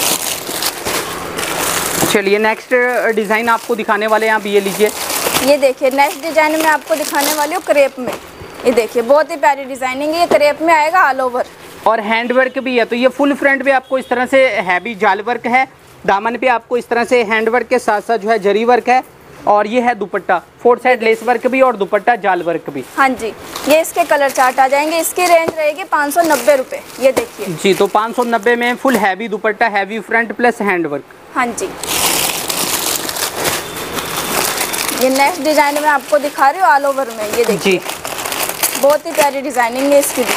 चलिए नेक्स्ट डिज़ाइन आपको दिखाने वाले हैं आप, ये लीजिए। ये देखिए नेक्स्ट डिजाइन में आपको दिखाने वाली हूँ क्रेप में। ये देखिए बहुत ही प्यारी डिजाइनिंग है, ये क्रेप में आएगा ऑल ओवर और हैंड वर्क भी है। तो ये फुल फ्रंट पे आपको इस तरह से हैवी जाल वर्क है, दामन पे आपको इस तरह से हैंड वर्क के साथ साथ जो है जरी वर्क है और ये है dupatta four side lace work भी और दुपट्टा जाल वर्क भी। हाँ जी। ये इसके कलर चार्ट आ जाएंगे, इसकी रेंज रहेगी पाँच सौ नब्बे रुपये। ये देखिए जी तो पाँच सौ नब्बे में full heavy dupatta, heavy front plus hand work. हाँ जी। ये नेक्स्ट डिजाइन में आपको दिखा रही हूँ ऑल ओवर में। ये देखिए बहुत ही प्यारी डिजाइनिंग है इसकी भी।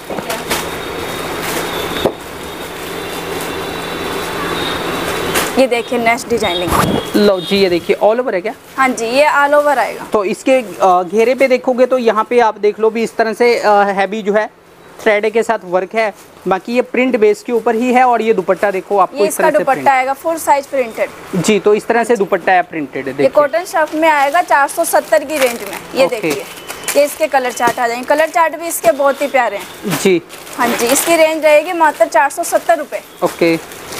ये देखिए नेक्स्ट डिजाइनिंग। लो जी ये देखिए ऑल ओवर है क्या? हाँ जी ये ऑल ओवर आएगा। तो इसके घेरे पे देखोगे तो यहाँ पे आप देख लो भी इस तरह से हैवी जो है थ्रेड के साथ वर्क है, बाकी ये प्रिंट बेस के ऊपर ही है और ये दुपट्टा देखो आपको ये इस तरह से दुपट्टा आएगा फुल साइज प्रिंटेड। जी तो इस तरह से दुपट्टा है प्रिंटेड। ये कॉटन स्टफ में आएगा चार सौ सत्तर की रेंज में। ये देखिए ये इसके कलर चार्ट आ जाएंगे, कलर चार्ट भी इसके बहुत ही प्यारे हैं। जी हाँ जी। इसकी रेंज रहेगी मात्र चार सौ सत्तर रुपये। ओके।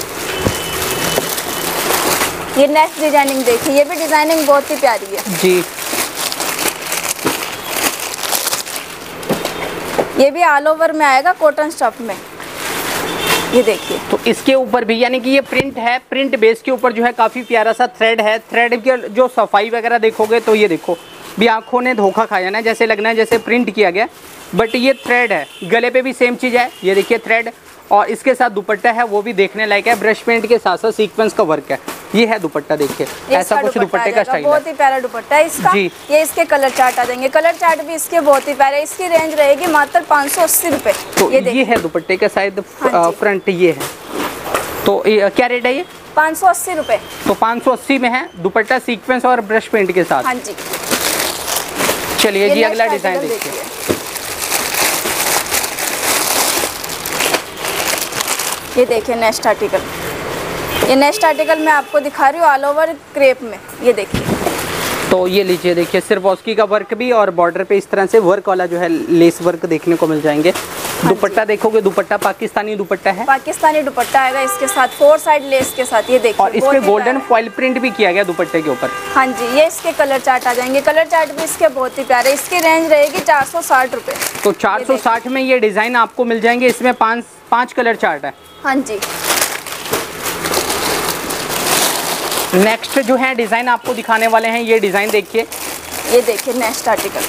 ये नेक्स्ट डिजाइनिंग देखिए, ये भी डिजाइनिंग बहुत ही प्यारी है। जी ये भी ऑल ओवर में आएगा कॉटन स्टफ में, ये देखिए। तो इसके ऊपर भी यानी कि ये प्रिंट है, प्रिंट बेस के ऊपर जो है काफ़ी प्यारा सा थ्रेड है। थ्रेड की जो सफाई वगैरह देखोगे तो ये देखो भी आंखों ने धोखा खाया ना, जैसे लगना है जैसे प्रिंट किया गया, बट ये थ्रेड है। गले पे भी सेम चीज़ है, ये देखिए थ्रेड, और इसके साथ दुपट्टा है वो भी देखने लायक है। ब्रश पेंट के साथ साथ सीक्वेंस का वर्क है। ये है दुपट्टा, देखिए ऐसा कुछ दुपट्टे का स्टाइल है, बहुत ही प्यारा दुपट्टा है इसका जी। ये इसके कलर चार्ट आ जाएंगे, कलर चार्ट भी इसके बहुत ही प्यारे। इसकी रेंज रहेगी मात्र पाँच सौ अस्सी रुपए। तो ये, ये है दुपट्टे का शायद फ्रंट, ये है। तो ये क्या रेट है ये? पाँच सौ अस्सी रुपए। तो पाँच सौ अस्सी में है दुपट्टा सीक्वेंस और ब्रश पेंट के साथ। हाँ जी। चलिए जी अगला डिजाइन देखिए। ये देखिए नेक्स्ट आर्टिकल, ये नेक्स्ट आर्टिकल मैं आपको दिखा रही हूँ ऑल ओवर क्रेप में, ये देखिए। तो ये लीजिए, देखिए सिर्फॉस्की का वर्क भी और बॉर्डर पे इस तरह से वर्क वाला जो है लेस वर्क देखने को मिल जाएंगे। हाँ दुपट्टा देखोगे, दुपट्टा पाकिस्तानी दुपट्टा है, पाकिस्तानी दुपट्टा आएगा इसके साथ फोर साइड लेस के साथ, ये देखिए। और इस पे गोल्डन फॉइल प्रिंट भी किया गया दुपट्टे के ऊपर। हाँ जी, ये इसके कलर चार्ट आ जाएंगे, कलर चार्ट भी इसके बहुत ही प्यारे। इसकी रेंज रहेगी चार सौ साठ रुपए। तो चार सौ साठ में ये डिजाइन आपको मिल जाएंगे। इसमें पाँच पाँच कलर चार्ट है। हाँ जी। नेक्स्ट जो है डिजाइन आपको दिखाने वाले हैं, ये डिजाइन देखिए। ये देखिए नेक्स्ट आर्टिकल,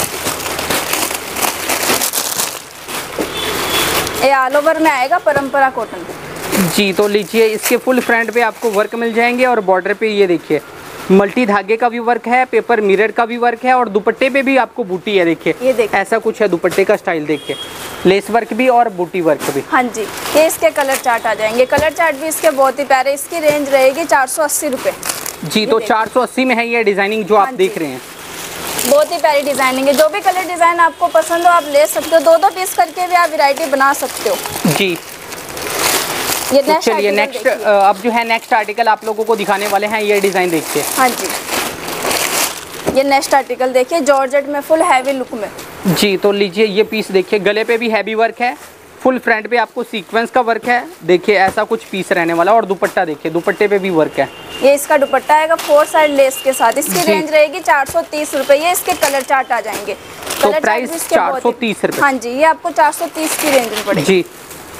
ये ऑल ओवर में आएगा परंपरा कॉटन जी। तो लीजिए इसके फुल फ्रंट पे आपको वर्क मिल जाएंगे और बॉर्डर पे ये देखिए मल्टी धागे का भी वर्क है, पेपर मिरर का भी वर्क है, और दुपट्टे पे भी आपको बूटी है। देखिए ये देखिए ऐसा कुछ है दुपट्टे का स्टाइल, देखिए लेस वर्क भी और बूटी वर्क भी। हाँ जी, ये इसके कलर चार्ट आ जाएंगे, कलर चार्ट भी इसके बहुत ही प्यारे। इसकी रेंज रहेगी चार सौ अस्सी रुपए जी। तो चार सौ अस्सी में है ये डिजाइनिंग जो आप देख रहे हैं, बहुत ही प्यारी डिजाइनिंग है। जो भी कलर डिजाइन आपको पसंद हो आप ले सकते हो, दो दो पीस करके भी आप वैरायटी बना सकते हो जी। ये तो चलिए नेक्स्ट अब जो है नेक्स्ट आर्टिकल आप लोगों को दिखाने वाले हैं, ये डिजाइन देखिए। हाँ जी, ये नेक्स्ट आर्टिकल देखिए जॉर्जेट में फुल हैवी लुक में जी। तो लीजिए ये पीस देखिए, गले पे भी हैवी वर्क है, फुल फ्रंट पे आपको सीक्वेंस का वर्क है। देखिए ऐसा कुछ पीस रहने वाला, और दुपट्टा देखिए, दुपट्टे पे भी वर्क है। ये इसका दुपट्टा आएगा फोर साइड लेस के साथ। इसकी रेंज रहेगी चार सौ तीस रुपए। ये इसके कलर चार्ट आ जाएंगे, तो प्राइस चार सौ तीस रुपए। हाँ जी, ये आपको चार सौ तीस की रेंज में पड़ेगी जी।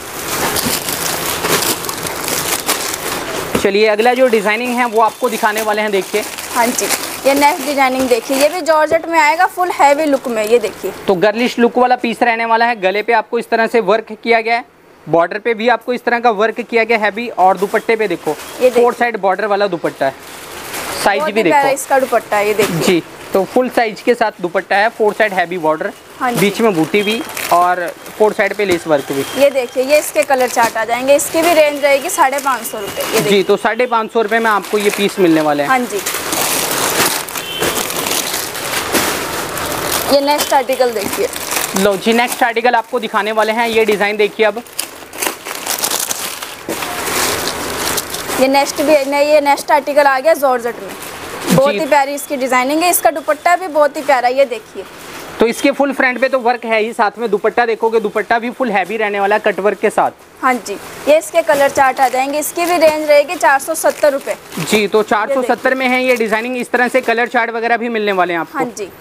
चलिए अगला जो डिजाइनिंग है वो आपको दिखाने वाले हैं, देखिए। हाँ जी, ये नेक्स्ट डिजाइनिंग देखिए, ये भी जॉर्जेट में आएगा फुल हैवी लुक में, ये देखिए। तो गर्लिश लुक वाला पीस रहने वाला है। गले पे आपको इस तरह से वर्क किया गया है, बॉर्डर पे भी आपको इस तरह का वर्क किया गया हैवी, और दुपट्टे पे देखो फोर साइड बॉर्डर वाला दुपट्टा है। साइज भी देखो, इसका दुपट्टा है, ये देखिए जी। तो फुल साइज के साथ दुपट्टा है, फोर साइड हैवी बॉर्डर, बीच में बूटी भी, और फोर साइड पे लेस वर्क भी। ये देखिए, ये इसके कलर चार्ट आ जाएंगे। इसकी भी रेंज रहेगी साढ़े पाँच सौ रुपए जी। तो साढ़े पाँच सौ रुपए में आपको ये पीस मिलने वाले हैं। हाँ जी। ये नेक्स्ट आर्टिकल देखिए। लो जी, नेक्स्ट आर्टिकल आपको दिखाने वाले हैं, ये डिजाइन देखिए। अब ये नेक्स्ट भी ये नेक्स्ट आर्टिकल आ गया जॉर्जेट में, बहुत ही प्यारी इसकी डिजाइनिंग है। इसका दुपट्टा भी बहुत ही प्यारा, ये देखिए। तो इसके फुल फ्रंट पे तो वर्क है ही, साथ में दुपट्टा देखोगे, दुपट्टा भी फुल हैवी रहने वाला है कट वर्क के साथ। हाँ जी, ये इसके कलर चार्ट आ जाएंगे। इसकी भी रेंज रहेगी चार सौ सत्तर रुपए जी। तो चार सौ सत्तर में है ये डिजाइनिंग। इस तरह से कलर चार्ट वगैरह भी मिलने वाले हैं आपको। हाँ जी।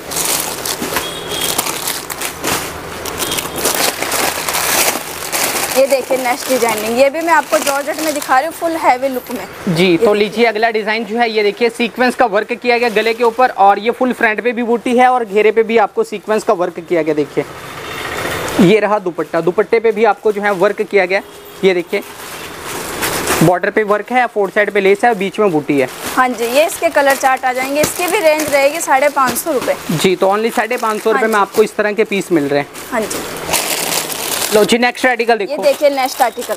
ये देखिए नेक्स्ट डिजाइनिंग, ये भी मैं आपको जॉर्जेट में दिखा रही हूँ फुल हैवी लुक में जी। तो लीजिए अगला डिजाइन जो है, ये देखिए सीक्वेंस का वर्क किया गया गले के ऊपर, और ये फुल फ्रंट पे भी बूटी है, और घेरे पे भी आपको सीक्वेंस का वर्क किया गया। देखिए ये रहा दुपट्टा, दुपट्टे पे भी आपको जो है वर्क किया गया, ये देखिए बॉर्डर पे वर्क है, फोर साइड पे लेस है, बीच में बूटी है। हाँ जी, ये इसके कलर चार्ट आ जाएंगे। इसकी भी रेंज रहेगी साढ़े पाँच सौ रुपए जी। तो ओनली साढ़े पाँच सौ रुपए में आपको इस तरह के पीस मिल रहे हैं। हाँ जी। लो जी नेक्स्ट आर्टिकल देखो। ये देखिए नेक्स्ट आर्टिकल,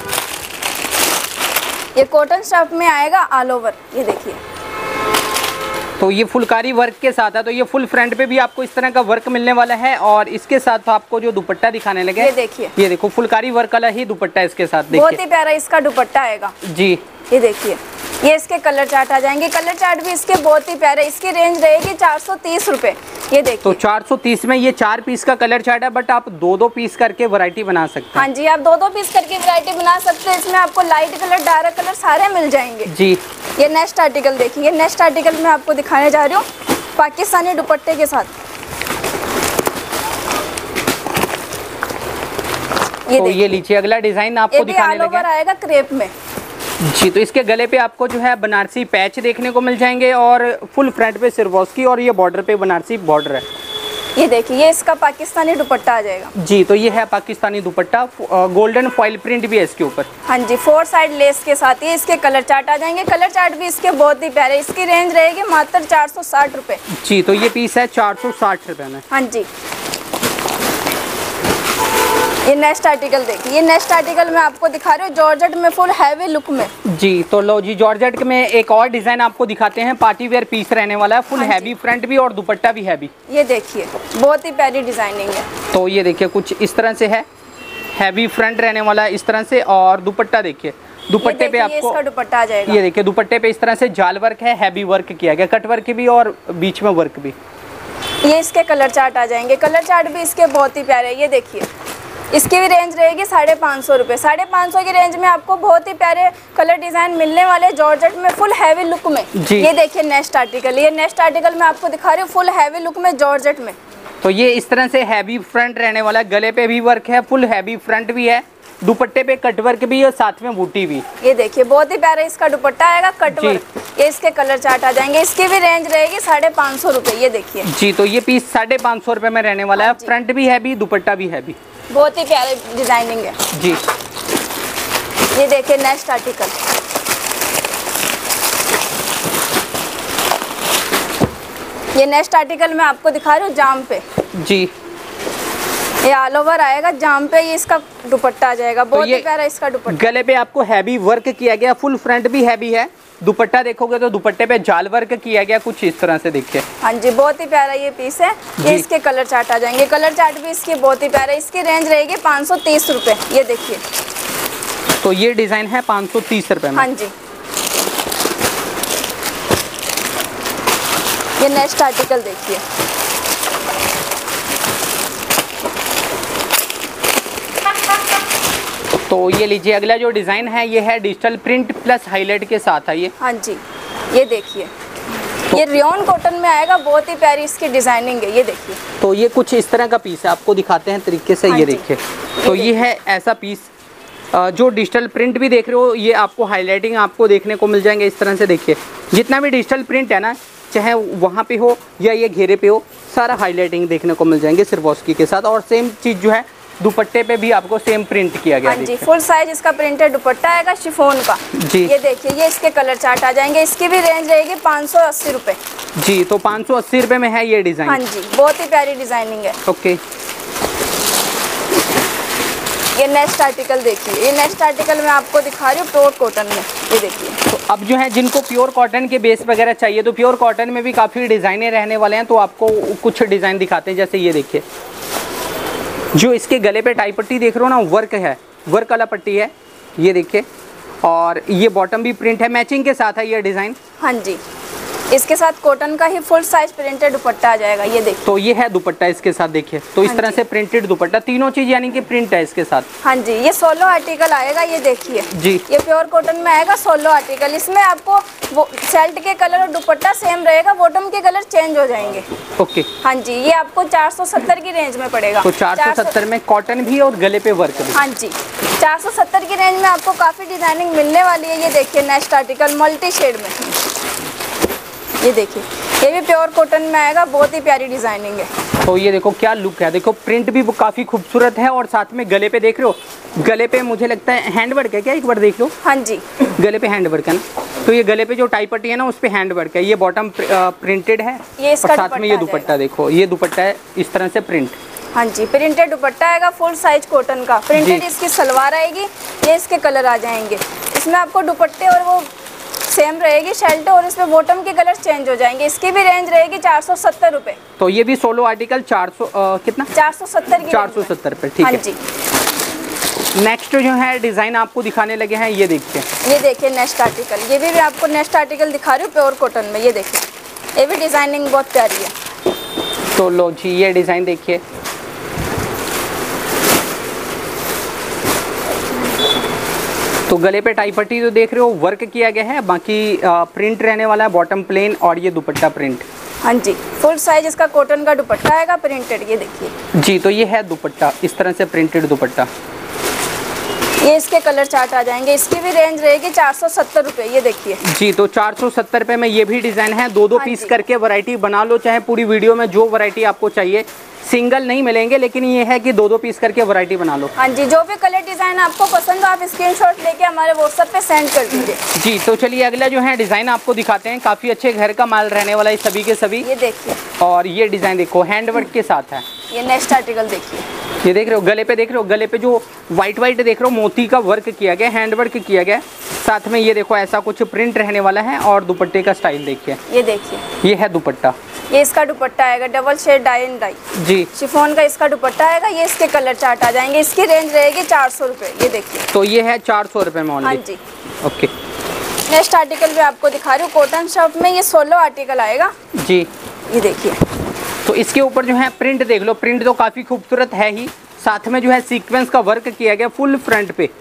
ये कॉटन स्टफ में आएगा ऑल ओवर, ये देखिए। तो ये फुलकारी वर्क के साथ है, तो ये फुल फ्रंट पे भी आपको इस तरह का वर्क मिलने वाला है, और इसके साथ आपको जो दुपट्टा दिखाने लगे, ये देखिए, ये देखो फुलकारी वर्क वाला ही दुपट्टा इसके साथ। देखिए बहुत ही प्यारा इसका दुपट्टा आएगा जी। ये देखिए, ये इसके कलर चार्ट आ जाएंगे, कलर चार्ट भी इसके बहुत ही प्यारे। इसकी रेंज रहेगी चार सौ तीस रुपए, ये देखिए। तो चार सौ तीस में ये चार पीस का कलर चार्ट है, बट आप दो दो पीस करके वैरायटी बना सकते हैं। हाँ जी, आप दो दो पीस करके वैरायटी बना सकते हैं। इसमें आपको लाइट कलर, डार्क कलर सारे मिल जाएंगे जी। ये नेक्स्ट आर्टिकल देखिए, ये नेक्स्ट आर्टिकल मैं आपको दिखाने जा रही हूँ पाकिस्तानी दुपट्टे के साथ। ये तो ये लीजिए अगला डिजाइन आपको दिखाने लगे, आएगा क्रेप में जी। तो इसके गले पे आपको जो है बनारसी पैच देखने को मिल जाएंगे और फुल फ्रंट पे सिरवॉस्की और ये बॉर्डर पे बनारसी बॉर्डर है। ये देखिए ये इसका पाकिस्तानी दुपट्टा आ जाएगा जी। तो ये है Pakistani dupatta, golden foil print भी है इसके ऊपर। हाँ जी, फोर साइड लेस के साथ ये इसके कलर चार्ट आ जाएंगे। कलर चार्ट भी इसके बहुत ही प्यारे। इसकी रेंज रहेगी मात्र चार सौ साठ रुपए जी। तो ये पीस है चार सौ साठ रुपए में। हाँ जी। ये नेक्स्ट आर्टिकल देखिए, ये नेक्स्ट आर्टिकल मैं आपको दिखा रही हूँ जॉर्जेट में फुल हैवी लुक में जी। तो लो जी, जॉर्जेट में एक और डिजाइन आपको दिखाते हैं, पार्टी वेयर पीस रहने वाला है, फुल हैवी फ्रंट भी और दुपट्टा भी हैवी। ये देखिए बहुत ही प्यारी डिजाइनिंग है। तो ये देखिए कुछ इस तरह से है, हैवी फ्रंट रहने वाला है इस तरह से, और दुपट्टा देखिए, दुपट्टे पे आपको इसका दुपट्टा आ जाएगा। ये देखिए दुपट्टे पे इस तरह से जाल वर्क है, हैवी वर्क किया गया, कट वर्क भी और बीच में वर्क भी। ये इसके कलर चार्ट आ जाएंगे। कलर चार्ट भी इसके बहुत ही प्यारे। ये देखिए इसकी भी रेंज रहेगी साढ़े पाँच सौ रुपये। साढ़े पाँच सौ की रेंज में आपको बहुत ही प्यारे कलर डिजाइन मिलने वाले जॉर्जेट में फुल हैवी लुक में। ये देखिए नेक्स्ट आर्टिकल, ये नेक्स्ट आर्टिकल मैं आपको दिखा रही हूँ फुल हैवी लुक में जॉर्जेट में। तो ये इस तरह से हैवी फ्रंट रहने वाला है, गले पे भी वर्क है, फुल हैवी फ्रंट भी है, दुपट्टे पे कट वर्क भी और साथ में बूटी भी। ये देखिए बहुत ही प्यारा इसका दुपट्टा आएगा कट वर्क। ये इसके कलर चार्ट आ जाएंगे। इसकी भी रेंज रहेगी साढ़े पाँच सौ रुपये। ये देखिए जी। तो ये पीस साढ़े पाँच सौ रुपये में रहने वाला है, फ्रंट भी हैवी दुपट्टा भी हैवी, बहुत ही प्यारे डिजाइनिंग है जी। ये देखिए नेक्स्ट आर्टिकल, ये नेक्स्ट आर्टिकल मैं आपको दिखा रही हूँ जाम पे जी। ये ऑल ओवर आएगा जाम पे। ये इसका दुपट्टा आ जाएगा, बहुत तो ही प्यारा इसका दुपट्टा। गले पे आपको हैवी वर्क किया गया, फुल फ्रंट भी हैवी है, दुपट्टा देखोगे तो दुपट्टे पे जाल वर्क किया गया कुछ इस तरह से देखिए। हाँ जी बहुत ही प्यारा ये पीस है। ये इसके कलर चार्ट आ जाएंगे। कलर चार्ट भी इसके बहुत ही प्यारा। इसकी रेंज रहेगी पाँच सौ तीस रुपये। ये देखिए तो ये डिजाइन है पाँच सौ तीस रुपये में। हाँ जी। ये नेक्स्ट आर्टिकल देखिए, तो ये लीजिए अगला जो डिजाइन है ये है डिजिटल प्रिंट प्लस हाईलाइट के साथ है ये। हाँ जी ये देखिए तो ये रियोन कॉटन में आएगा, बहुत ही प्यारी इसकी डिजाइनिंग है। ये देखिए तो ये कुछ इस तरह का पीस है, आपको दिखाते हैं तरीके से। हाँ ये देखिए तो ये है ऐसा पीस, जो डिजिटल प्रिंट भी देख रहे हो ये आपको हाईलाइटिंग आपको देखने को मिल जाएंगे इस तरह से। देखिए जितना भी डिजिटल प्रिंट है ना, चाहे वहाँ पे हो या ये घेरे पे हो, सारा हाईलाइटिंग देखने को मिल जाएंगे सिरवॉस्की के साथ। और सेम चीज़ जो है दुपट्टे पे भी आपको सेम प्रिंट किया गया। हाँ जी फुल साइज इसका प्रिंटेड दुपट्टा आएगा शिफॉन का जी। ये देखिए ये इसके कलर चार्ट आ जाएंगे। इसकी भी रेंज रहेगी पाँच सौ अस्सी रुपये जी। तो पाँच सौ अस्सी रुपये में है ये डिज़ाइन। हाँ जी बहुत ही प्यारी डिजाइनिंग है। ओके ये नेक्स्ट आर्टिकल देखिए, ये नेक्स्ट आर्टिकल मैं आपको दिखा रही हूँ प्योर कॉटन में। ये देखिए तो अब जो है जिनको प्योर कॉटन के बेस वगैरह चाहिए तो प्योर कॉटन में भी काफ़ी डिज़ाइनें रहने वाले हैं, तो आपको कुछ डिज़ाइन दिखाते हैं। जैसे ये देखिए जो इसके गले पे टाई पट्टी देख रहे हो ना, वर्क है, वर्क वाला पट्टी है ये देखिए, और ये बॉटम भी प्रिंट है, मैचिंग के साथ है ये डिज़ाइन। हाँ जी इसके साथ कॉटन का ही फुल साइज प्रिंटेड दुपट्टा आ जाएगा। ये देखिए तो ये है दुपट्टा इसके साथ देखिए। तो इस हाँ तरह से प्रिंटेड दुपट्टा, तीनों चीज यानी कि प्रिंट है इसके साथ। हाँ जी ये सोलो आर्टिकल आएगा। ये देखिए जी ये प्योर कॉटन में आएगा सोलो आर्टिकल। इसमें आपको वो शर्ट के कलर और दुपट्टा सेम रहेगा, बॉटम के कलर चेंज हो जाएंगे। ओके हाँ जी ये आपको चार सौ सत्तर की रेंज में पड़ेगा। तो चार सौ सत्तर में कॉटन भी और गले पे वर्क भी। हाँ जी चार सौ सत्तर की रेंज में आपको काफ़ी डिजाइनिंग मिलने वाली है। ये देखिए नेक्स्ट आर्टिकल मल्टी शेड में। ये देखिए ये भी प्योर कॉटन में आएगा, बहुत ही प्यारी डिजाइनिंग है। तो ये देखो क्या लुक है, देखो प्रिंट भी काफ़ी खूबसूरत है, और साथ में गले पे देख रहे हो, गले पे मुझे लगता है हैंड वर्क है क्या, एक बार देख लो। हाँ जी गले पे हैंड वर्क है ना, तो ये गले पे जो टाई पट्टी है ना उस पे हैंड वर्क है। ये बॉटम प्रिंटेड है ये और साथ में ये दुपट्टा देखो, ये दुपट्टा है इस तरह से प्रिंट। हाँ जी प्रिंटेड दुपट्टा आएगा फुल साइज कॉटन का, प्रिंटेड इसकी सलवार आएगी। ये इसके कलर आ जाएंगे। इसमें आपको दुपट्टे और वो सेम रहेगी शर्ट, और इसमें बॉटम के कलर चेंज हो जाएंगे। इसकी भी रेंज रहेगी चार सौ सत्तर रुपये। तो ये भी सोलो आर्टिकल चार सौ कितना चार सौ सत्तर की चार सौ सत्तर पे ठीक है। है हाँ जी नेक्स्ट जो है डिज़ाइन आपको दिखाने लगे हैं, ये देखिए ये देखिए नेक्स्ट आर्टिकल। ये भी मैं आपको नेक्स्ट आर्टिकल दिखा रही हूँ प्योर कॉटन में। ये देखिए ये भी डिज़ाइनिंग बहुत प्यारी है। तो लो जी ये डिज़ाइन देखिए, तो गले पे टाई पट्टी तो देख रहे हो वर्क किया गया है, बाकी आ, प्रिंट रहने वाला है, बॉटम प्लेन और ये दुपट्टा प्रिंट। हाँ जी फुल साइज इसका कॉटन का दुपट्टा आएगा प्रिंटेड। ये देखिए जी तो ये है दुपट्टा इस तरह से प्रिंटेड दुपट्टा। ये इसके कलर चार्ट आ जाएंगे, इसकी भी रेंज रहेगी चार सौ सत्तर रुपए। ये देखिए जी, तो चार सौ सत्तर रुपए में ये भी डिजाइन है। दो दो हाँ पीस करके वैरायटी बना लो, चाहे पूरी वीडियो में जो वैरायटी आपको चाहिए, सिंगल नहीं मिलेंगे, लेकिन ये है कि दो दो पीस करके वैरायटी बना लो। हाँ जी, जो भी कलर डिजाइन आपको पसंद हो आप स्क्रीनशॉट लेके हमारे व्हाट्सएप पे सेंड कर दीजिए। जी, तो चलिए अगला जो है डिजाइन आपको दिखाते हैं। काफी अच्छे घर का माल रहने वाला है सभी के सभी। ये देखिए, और ये डिजाइन देखो हैंडवर्क के साथ है। ये नेक्स्ट आर्टिकल देखिए, ये देख रहे हो गले पे, देख रहे हो गले पे जो व्हाइट व्हाइट देख रहे हो मोती का वर्क किया गया, हैंडवर्क किया गया। साथ में ये देखो ऐसा कुछ प्रिंट रहने वाला है। और दुपट्टे का स्टाइल देखिए, ये देखिए, ये है दुपट्टा। ये इसका दुपट्टा आएगा double shade dye and dye जी, शिफॉन का इसका दुपट्टा आएगा। ये इसके कलर चार्ट आ जाएंगे, इसकी रेंज रहेगी चार सौ रुपए। ये देखिए, तो ये है चार सौ रुपए में हाँ ओनली। जी। ओके, नेक्स्ट आर्टिकल भी आपको दिखा रही हूँ, कॉटन शर्ट में ये सोलो आर्टिकल आएगा जी। ये देखिए, तो इसके ऊपर जो है प्रिंट देख लो, प्रिंट तो काफी खूबसूरत है ही। साथ में जो है सीक्वेंस का वर्क किया गया फुल फ्रंट पे।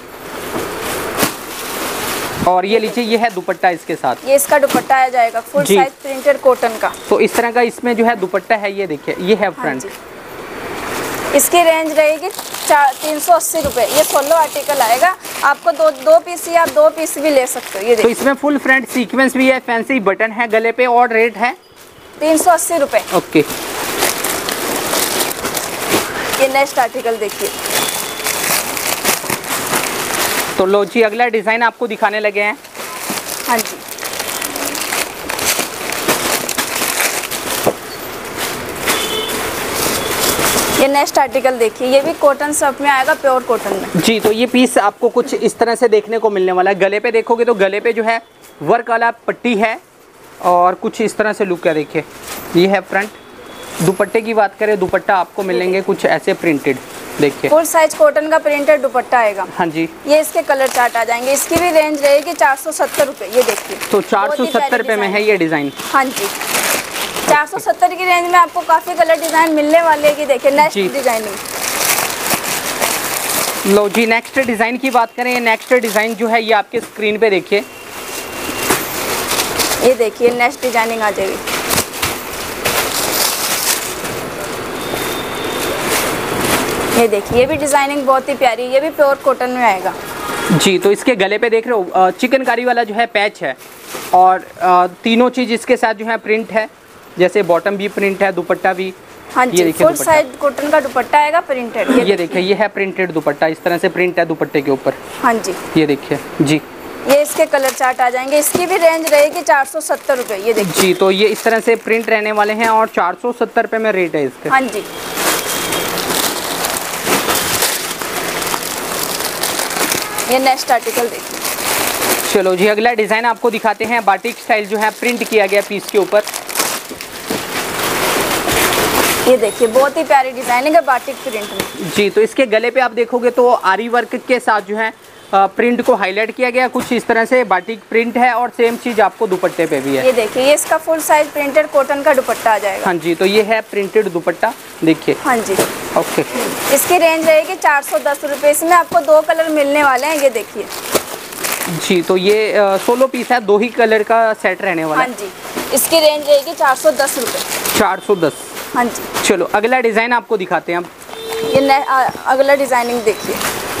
और ये लीजिए, ये है दुपट्टा इसके साथ। ये इसका दुपट्टा आ जाएगा फुल साइज प्रिंटेड कॉटन का। तो इस तरह का इसमें जो है दुपट्टा है, ये देखिए, ये है फ्रंट। हाँ, इसकी रेंज रहेगी चार तीन सौ अस्सी रुपये। ये सोलो आर्टिकल आएगा, आपको दो दो पीस या आप दो पीस भी ले सकते हो। ये तो इसमें फुल फ्रंट सीक्वेंस भी है, फैंसी बटन है गले पे। और रेट है तीन सौ अस्सी रुपये। ओके, ये नेक्स्ट आर्टिकल देखिए। तो लो जी, अगला डिजाइन आपको दिखाने लगे हैं। हाँ जी, ये नेक्स्ट आर्टिकल देखिए, ये भी कॉटन सब में आएगा, प्योर कॉटन में। जी, तो ये पीस आपको कुछ इस तरह से देखने को मिलने वाला है। गले पे देखोगे तो गले पे जो है वर्क वाला पट्टी है और कुछ इस तरह से लुक है। देखिए, ये है फ्रंट। दुपट्टे की बात करें, दुपट्टा आपको मिलेंगे कुछ ऐसे प्रिंटेड। देखिए, फुल साइज कॉटन का प्रिंटेड दुपट्टा आएगा। हाँ जी। ये इसके कलर चार्ट आ जाएंगे, इसकी भी रेंज रहेगी चार सौ सत्तर रुपये। ये देखिए, तो चार सौ सत्तर रुपये में है ये डिज़ाइन। हाँ जी, चार सौ सत्तर की रेंज में आपको काफ़ी कलर डिज़ाइन मिलने वाले हैं। देखिए नेक्स्ट डिज़ाइनिंग। लो जी, नेक्स्ट डिज़ाइन की बात करें, नेक्स्ट डिज़ाइन जो है ये आपके स्क्रीन पे देखिए। ये देखिए नेक्स्ट डिज़ाइनिंग आ जाएगी। ये देखिए, ये भी डिज़ाइनिंग बहुत ही प्यारी, ये भी प्योर कॉटन में आएगा। जी, तो इसके गले पे देख रहे हो चिकनकारी वाला जो है पैच है। और तीनों चीज़ इसके साथ जो है प्रिंट है, जैसे बॉटम भी प्रिंट है, दुपट्टा भी। हाँ जी, फुल साइज कॉटन का दुपट्टा आएगा प्रिंटेड। ये, ये देखिए, ये है प्रिंटेड दुपट्टा, इस तरह से प्रिंट है दुपट्टे के ऊपर। हाँ जी, ये देखिए जी। ये इसके कलर चार्ट आ जाएंगे, इसकी भी रेंज रहेगी चार सौ सत्तर रुपये। ये देखिए जी, तो ये इस तरह से प्रिंट रहने वाले हैं और चार सौ सत्तर रुपये में रेट है इसका। हाँ जी, ये नेक्स्ट आर्टिकल देखिए। चलो जी, अगला डिज़ाइन आपको दिखाते हैं। बाटिक स्टाइल जो है प्रिंट किया गया पीस के ऊपर। ये देखिए, बहुत ही प्यारी डिजाइनिंग है बाटिक प्रिंट में। जी, तो इसके गले पे आप देखोगे तो आरी वर्क के साथ जो है प्रिंट को हाईलाइट किया गया, कुछ इस तरह से बाटिक प्रिंट है। और सेम चीज़ आपको दुपट्टे पे भी है। ये देखिए, ये इसका फुल साइज प्रिंटेड कॉटन का दुपट्टा आ जाएगा। हाँ जी, तो ये है प्रिंटेड दुपट्टा, देखिए। हाँ जी, ओके। इसकी रेंज रहेगी चार सौ दस रुपये। इसमें आपको दो कलर मिलने वाले हैं। ये देखिए जी, तो ये सोलो पीस है, दो ही कलर का सेट रहने वाला। हाँ जी, इसकी रेंज रहेगी चार सौ दस रुपये। चार सौ दस। हाँ जी, चलो अगला डिज़ाइन आपको दिखाते हैं अब। ये आ, अगला डिजाइनिंग देखिए।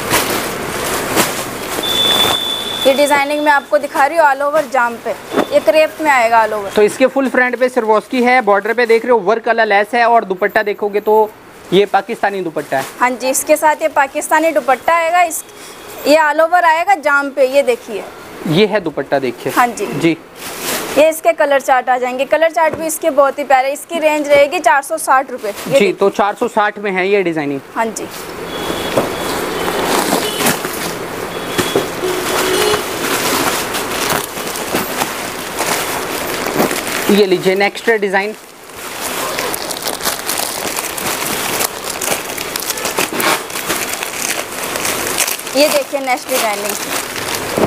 ये डिजाइनिंग में आपको दिखा रही हूँ ऑल ओवर जाम पे, ये क्रेप में आएगा ऑल ओवर। तो इसके फुल फ्रंट पे सिरवॉस्की है, बॉर्डर पे देख रहे हो वर्क वाला लेस है। और दुपट्टा देखोगे तो ये पाकिस्तानी दुपट्टा है। हाँ जी, इसके साथ ये पाकिस्तानी दुपट्टा आएगा। इस ये ऑल ओवर आएगा जाम पे। ये देखिए, ये है दुपट्टा, देखिए। हाँ जी जी, ये इसके कलर चार्ट आ जाएंगे। कलर चार्ट भी इसके बहुत ही प्यारे। इसकी रेंज रहेगी चार सौ साठ रुपये। जी, तो चार सौ साठ में है ये डिजाइनिंग। हाँ जी, ये लीजिए नेक्स्ट डिजाइन। ये देखिए नेक्स्ट डिजाइनिंग।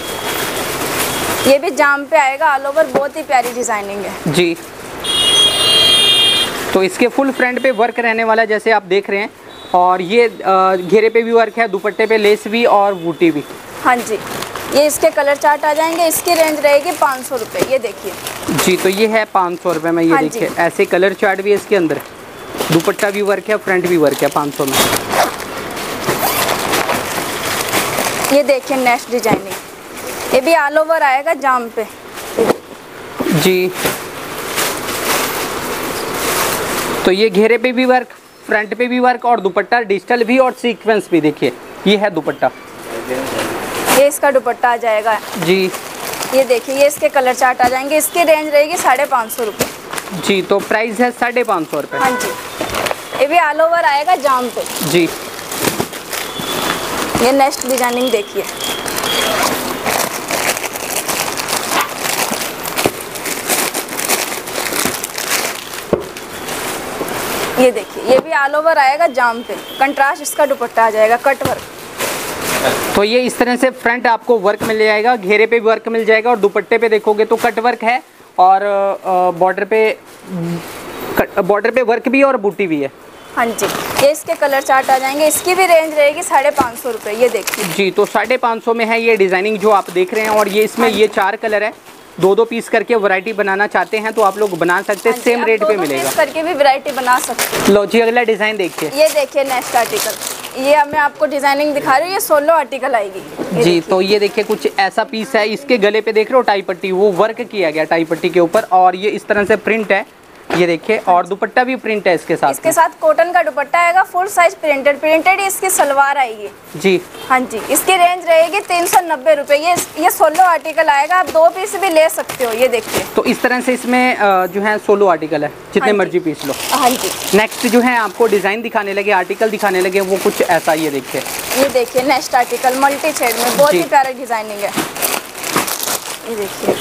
ये भी जाम पे आएगा ऑल ओवर, बहुत ही प्यारी डिजाइनिंग है। जी, तो इसके फुल फ्रंट पे वर्क रहने वाला, जैसे आप देख रहे हैं। और ये घेरे पे भी वर्क है, दुपट्टे पे लेस भी और बूटी भी। हाँ जी, ये इसके कलर चार्ट आ जाएंगे। इसकी रेंज रहेगी पाँच सौ रुपये। ये देखिए जी, तो ये है पाँच सौ रुपये में। ये हाँ देखिए, ऐसे कलर चार्ट भी है इसके अंदर, दुपट्टा भी वर्क है, फ्रंट भी वर्क है, पाँच सौ में। ये देखिए नेक्स्ट डिजाइनिंग, ये भी ऑल ओवर आएगा जाम पे जी। तो ये घेरे पे भी वर्क, फ्रंट पे भी वर्क और दुपट्टा डिजिटल भी और सीक्वेंस भी। देखिए ये है दुपट्टा, ये इसका दुपट्टा आ जाएगा जी। ये देखिए ये इसके कलर चार्ट आ जाएंगे। इसकी रेंज रहेगी साढ़े पाँच सौ रुपये जी। तो प्राइस है साढ़े पाँच सौ रुपये। हाँ जी, ये भी ऑल ओवर आएगा जाम पे जी। ये नेक्स्ट डिजाइनिंग देखिए, ये देखिए ये भी ऑल ओवर आएगा जाम पे। कंट्रास्ट इसका दुपट्टा आ जाएगा कट वर्क। तो ये इस तरह से फ्रंट आपको वर्क मिल जाएगा, घेरे पे भी वर्क मिल जाएगा और दुपट्टे पे देखोगे तो कट वर्क है और बॉर्डर पे बॉर्डर पे वर्क भी और बूटी भी है। हाँ जी, ये इसके कलर चार्ट आ जाएंगे। इसकी भी रेंज रहेगी साढ़े पाँच सौ रुपये। ये देखिए जी। तो साढ़े पाँच सौ में है ये डिजाइनिंग जो आप देख रहे हैं और ये इसमें ये चार कलर है। दो दो पीस करके वैरायटी बनाना चाहते हैं तो आप लोग बना सकते हैं, सेम रेट पे मिलेगा। पीस करके भी वैरायटी बना सकते हैं। लो जी अगला डिजाइन देखिए। ये देखिए नेक्स्ट आर्टिकल, ये मैं आपको डिजाइनिंग दिखा रही हूँ। ये सोलो आर्टिकल आएगी जी। तो ये देखिए कुछ ऐसा पीस है, इसके गले पे देख रहे हो टाई पट्टी, वो वर्क किया गया टाई पट्टी के ऊपर और ये इस तरह से प्रिंट है। ये देखिए और दुपट्टा भी प्रिंट है इसके साथ। इसके साथ कॉटन का दुपट्टा आएगा, फुल साइज प्रिंटेड प्रिंटेड इसकी सलवार आएगी जी। हाँ जी, इसकी रेंज रहेगी तीन सौ नब्बे रुपये। ये ये सोलो आर्टिकल आएगा, आप दो पीस भी ले सकते हो। ये देखिए तो इस तरह से इसमें जो है सोलो आर्टिकल है, जितने हाँ मर्जी पीस लो। हाँ जी। नेक्स्ट जो है आपको डिजाइन दिखाने लगे, आर्टिकल दिखाने लगे, वो कुछ ऐसा। ये देखिए ये देखिए नेक्स्ट आर्टिकल मल्टी शेड में, बहुत ही प्यारा डिजाइनिंग है। ये देखिए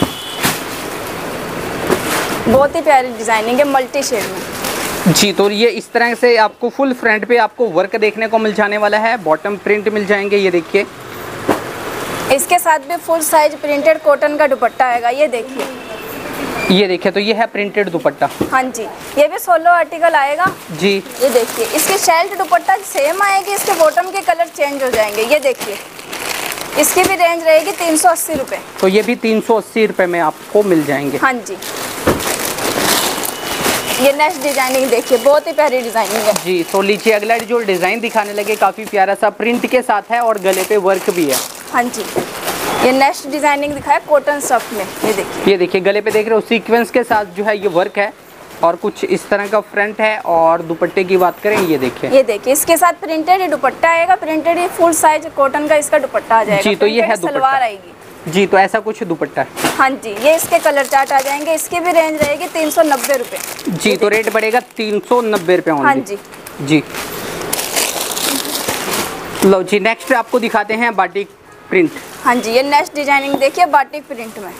बहुत ही प्यारी डिजाइनिंग है मल्टी शेड में जी। तो ये इस तरह से आपको फुल फ्रंट पे आपको वर्क देखने को मिल जाने वाला है, बॉटम प्रिंट मिल जाएंगे। ये देखिए इसके साथ भी फुल साइज प्रिंटेड कॉटन का दुपट्टा आएगा। ये देखिए ये देखिए तो ये है प्रिंटेड दुपट्टा। हाँ जी, ये भी सोलो आर्टिकल आएगा जी। ये देखिए इसकी शेल्ट दुपट्टा सेम आएगी, इसके बॉटम के कलर चेंज हो जाएंगे। ये देखिए इसकी भी रेंज रहेगी तीन सौ अस्सी रुपये। तो ये भी तीन सौ अस्सी रुपये में आपको मिल जाएंगे। हाँ जी। ये नेक्स्ट डिजाइनिंग देखिए, बहुत ही प्यारी डिजाइनिंग है जी। तो लीजिए अगला जो डिजाइन दिखाने लगे, काफी प्यारा सा प्रिंट के साथ है और गले पे वर्क भी है। हाँ जी, ये नेक्स्ट डिजाइनिंग दिखाया कॉटन स्टफ में। ये देखिए ये देखिए गले पे देख रहे हो सीक्वेंस के साथ जो है ये वर्क है और कुछ इस तरह का फ्रंट है। और दुपट्टे की बात करें, ये देखिए ये देखिए इसके साथ प्रिंटेड ही दुपट्टा आएगा, प्रिंटेड ही फुल साइज कॉटन का इसका दुपट्टा आ जाएगा जी। तो ये है दुपट्टा, सलवार आएगी जी। तो ऐसा कुछ दुपट्टा है। हाँ जी, ये इसके कलर चार्ट आ जाएंगे। इसकी भी रेंज रहेगी तीन सौ नब्बे रुपये जी। तो रेट बढ़ेगा तीन सौ नब्बे रुपये हाँ जी जी। लो जी नेक्स्ट आपको दिखाते हैं बाटिक प्रिंट। हाँ जी, ये नेक्स्ट डिजाइनिंग देखिए बाटिक प्रिंट में।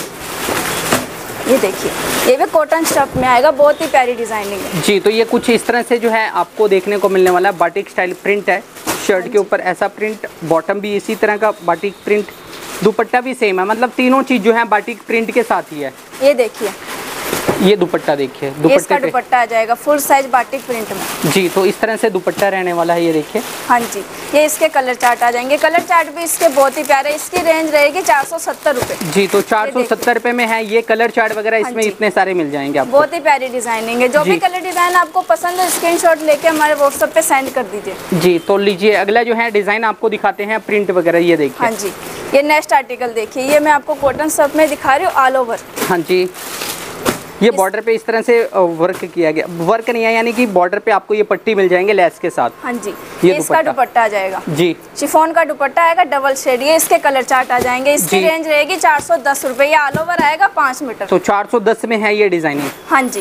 ये देखिए ये भी कॉटन स्टफ में आएगा, बहुत ही प्यारी डिजाइनिंग है जी। तो ये कुछ इस तरह से जो है आपको देखने को मिलने वाला है, बाटिक स्टाइल प्रिंट है। शर्ट के ऊपर ऐसा प्रिंट, बॉटम भी इसी तरह का बाटिक प्रिंट, दुपट्टा भी सेम है। मतलब तीनों चीज जो है बाटिक प्रिंट के साथ ही है। ये देखिए ये दुपट्टा देखिए, दुपट्टे पे दुपट्टा आ जाएगा फुल साइज बाटिक प्रिंट में जी। तो इस तरह से दुपट्टा रहने वाला है। ये देखिए हाँ जी, ये इसके कलर चार्ट आ जाएंगे। कलर चार्ट भी इसके बहुत ही प्यारे। इसकी रेंज रहेगी चार सौ सत्तर रुपये जी। तो चार सौ सत्तर रुपये में है ये कलर चार्ट वगैरह। इसमें इतने सारे मिल जाएंगे आपको, बहुत ही प्यारी डिजाइनिंग है। जो भी कलर डिजाइन आपको पसंद है स्क्रीनशॉट लेके हमारे व्हाट्सएप पे सेंड कर दीजिए जी। तो लीजिए अगला जो है डिजाइन आपको दिखाते हैं प्रिंट वगैरह। ये देखिए हाँ जी, ये नेक्स्ट आर्टिकल देखिए, ये मैं आपको कॉटन स्टफ में दिखा रही हूँ ऑल ओवर। हाँ जी, ये बॉर्डर पे इस तरह से वर्क किया गया, वर्क नहीं है यानी कि बॉर्डर पे आपको ये पट्टी मिल जाएंगे लेस के साथ। हाँ जी, ये, ये इसका दुपट्टा आ जाएगा जी। शिफॉन का दुपट्टा आएगा डबल शेड। ये इसके कलर चार्ट आ जाएंगे। इसकी रेंज रहेगी चार सौ दस रुपये। ये ऑल ओवर आएगा पाँच मीटर। तो चार सौ दस में है ये डिजाइनिंग। हाँ जी।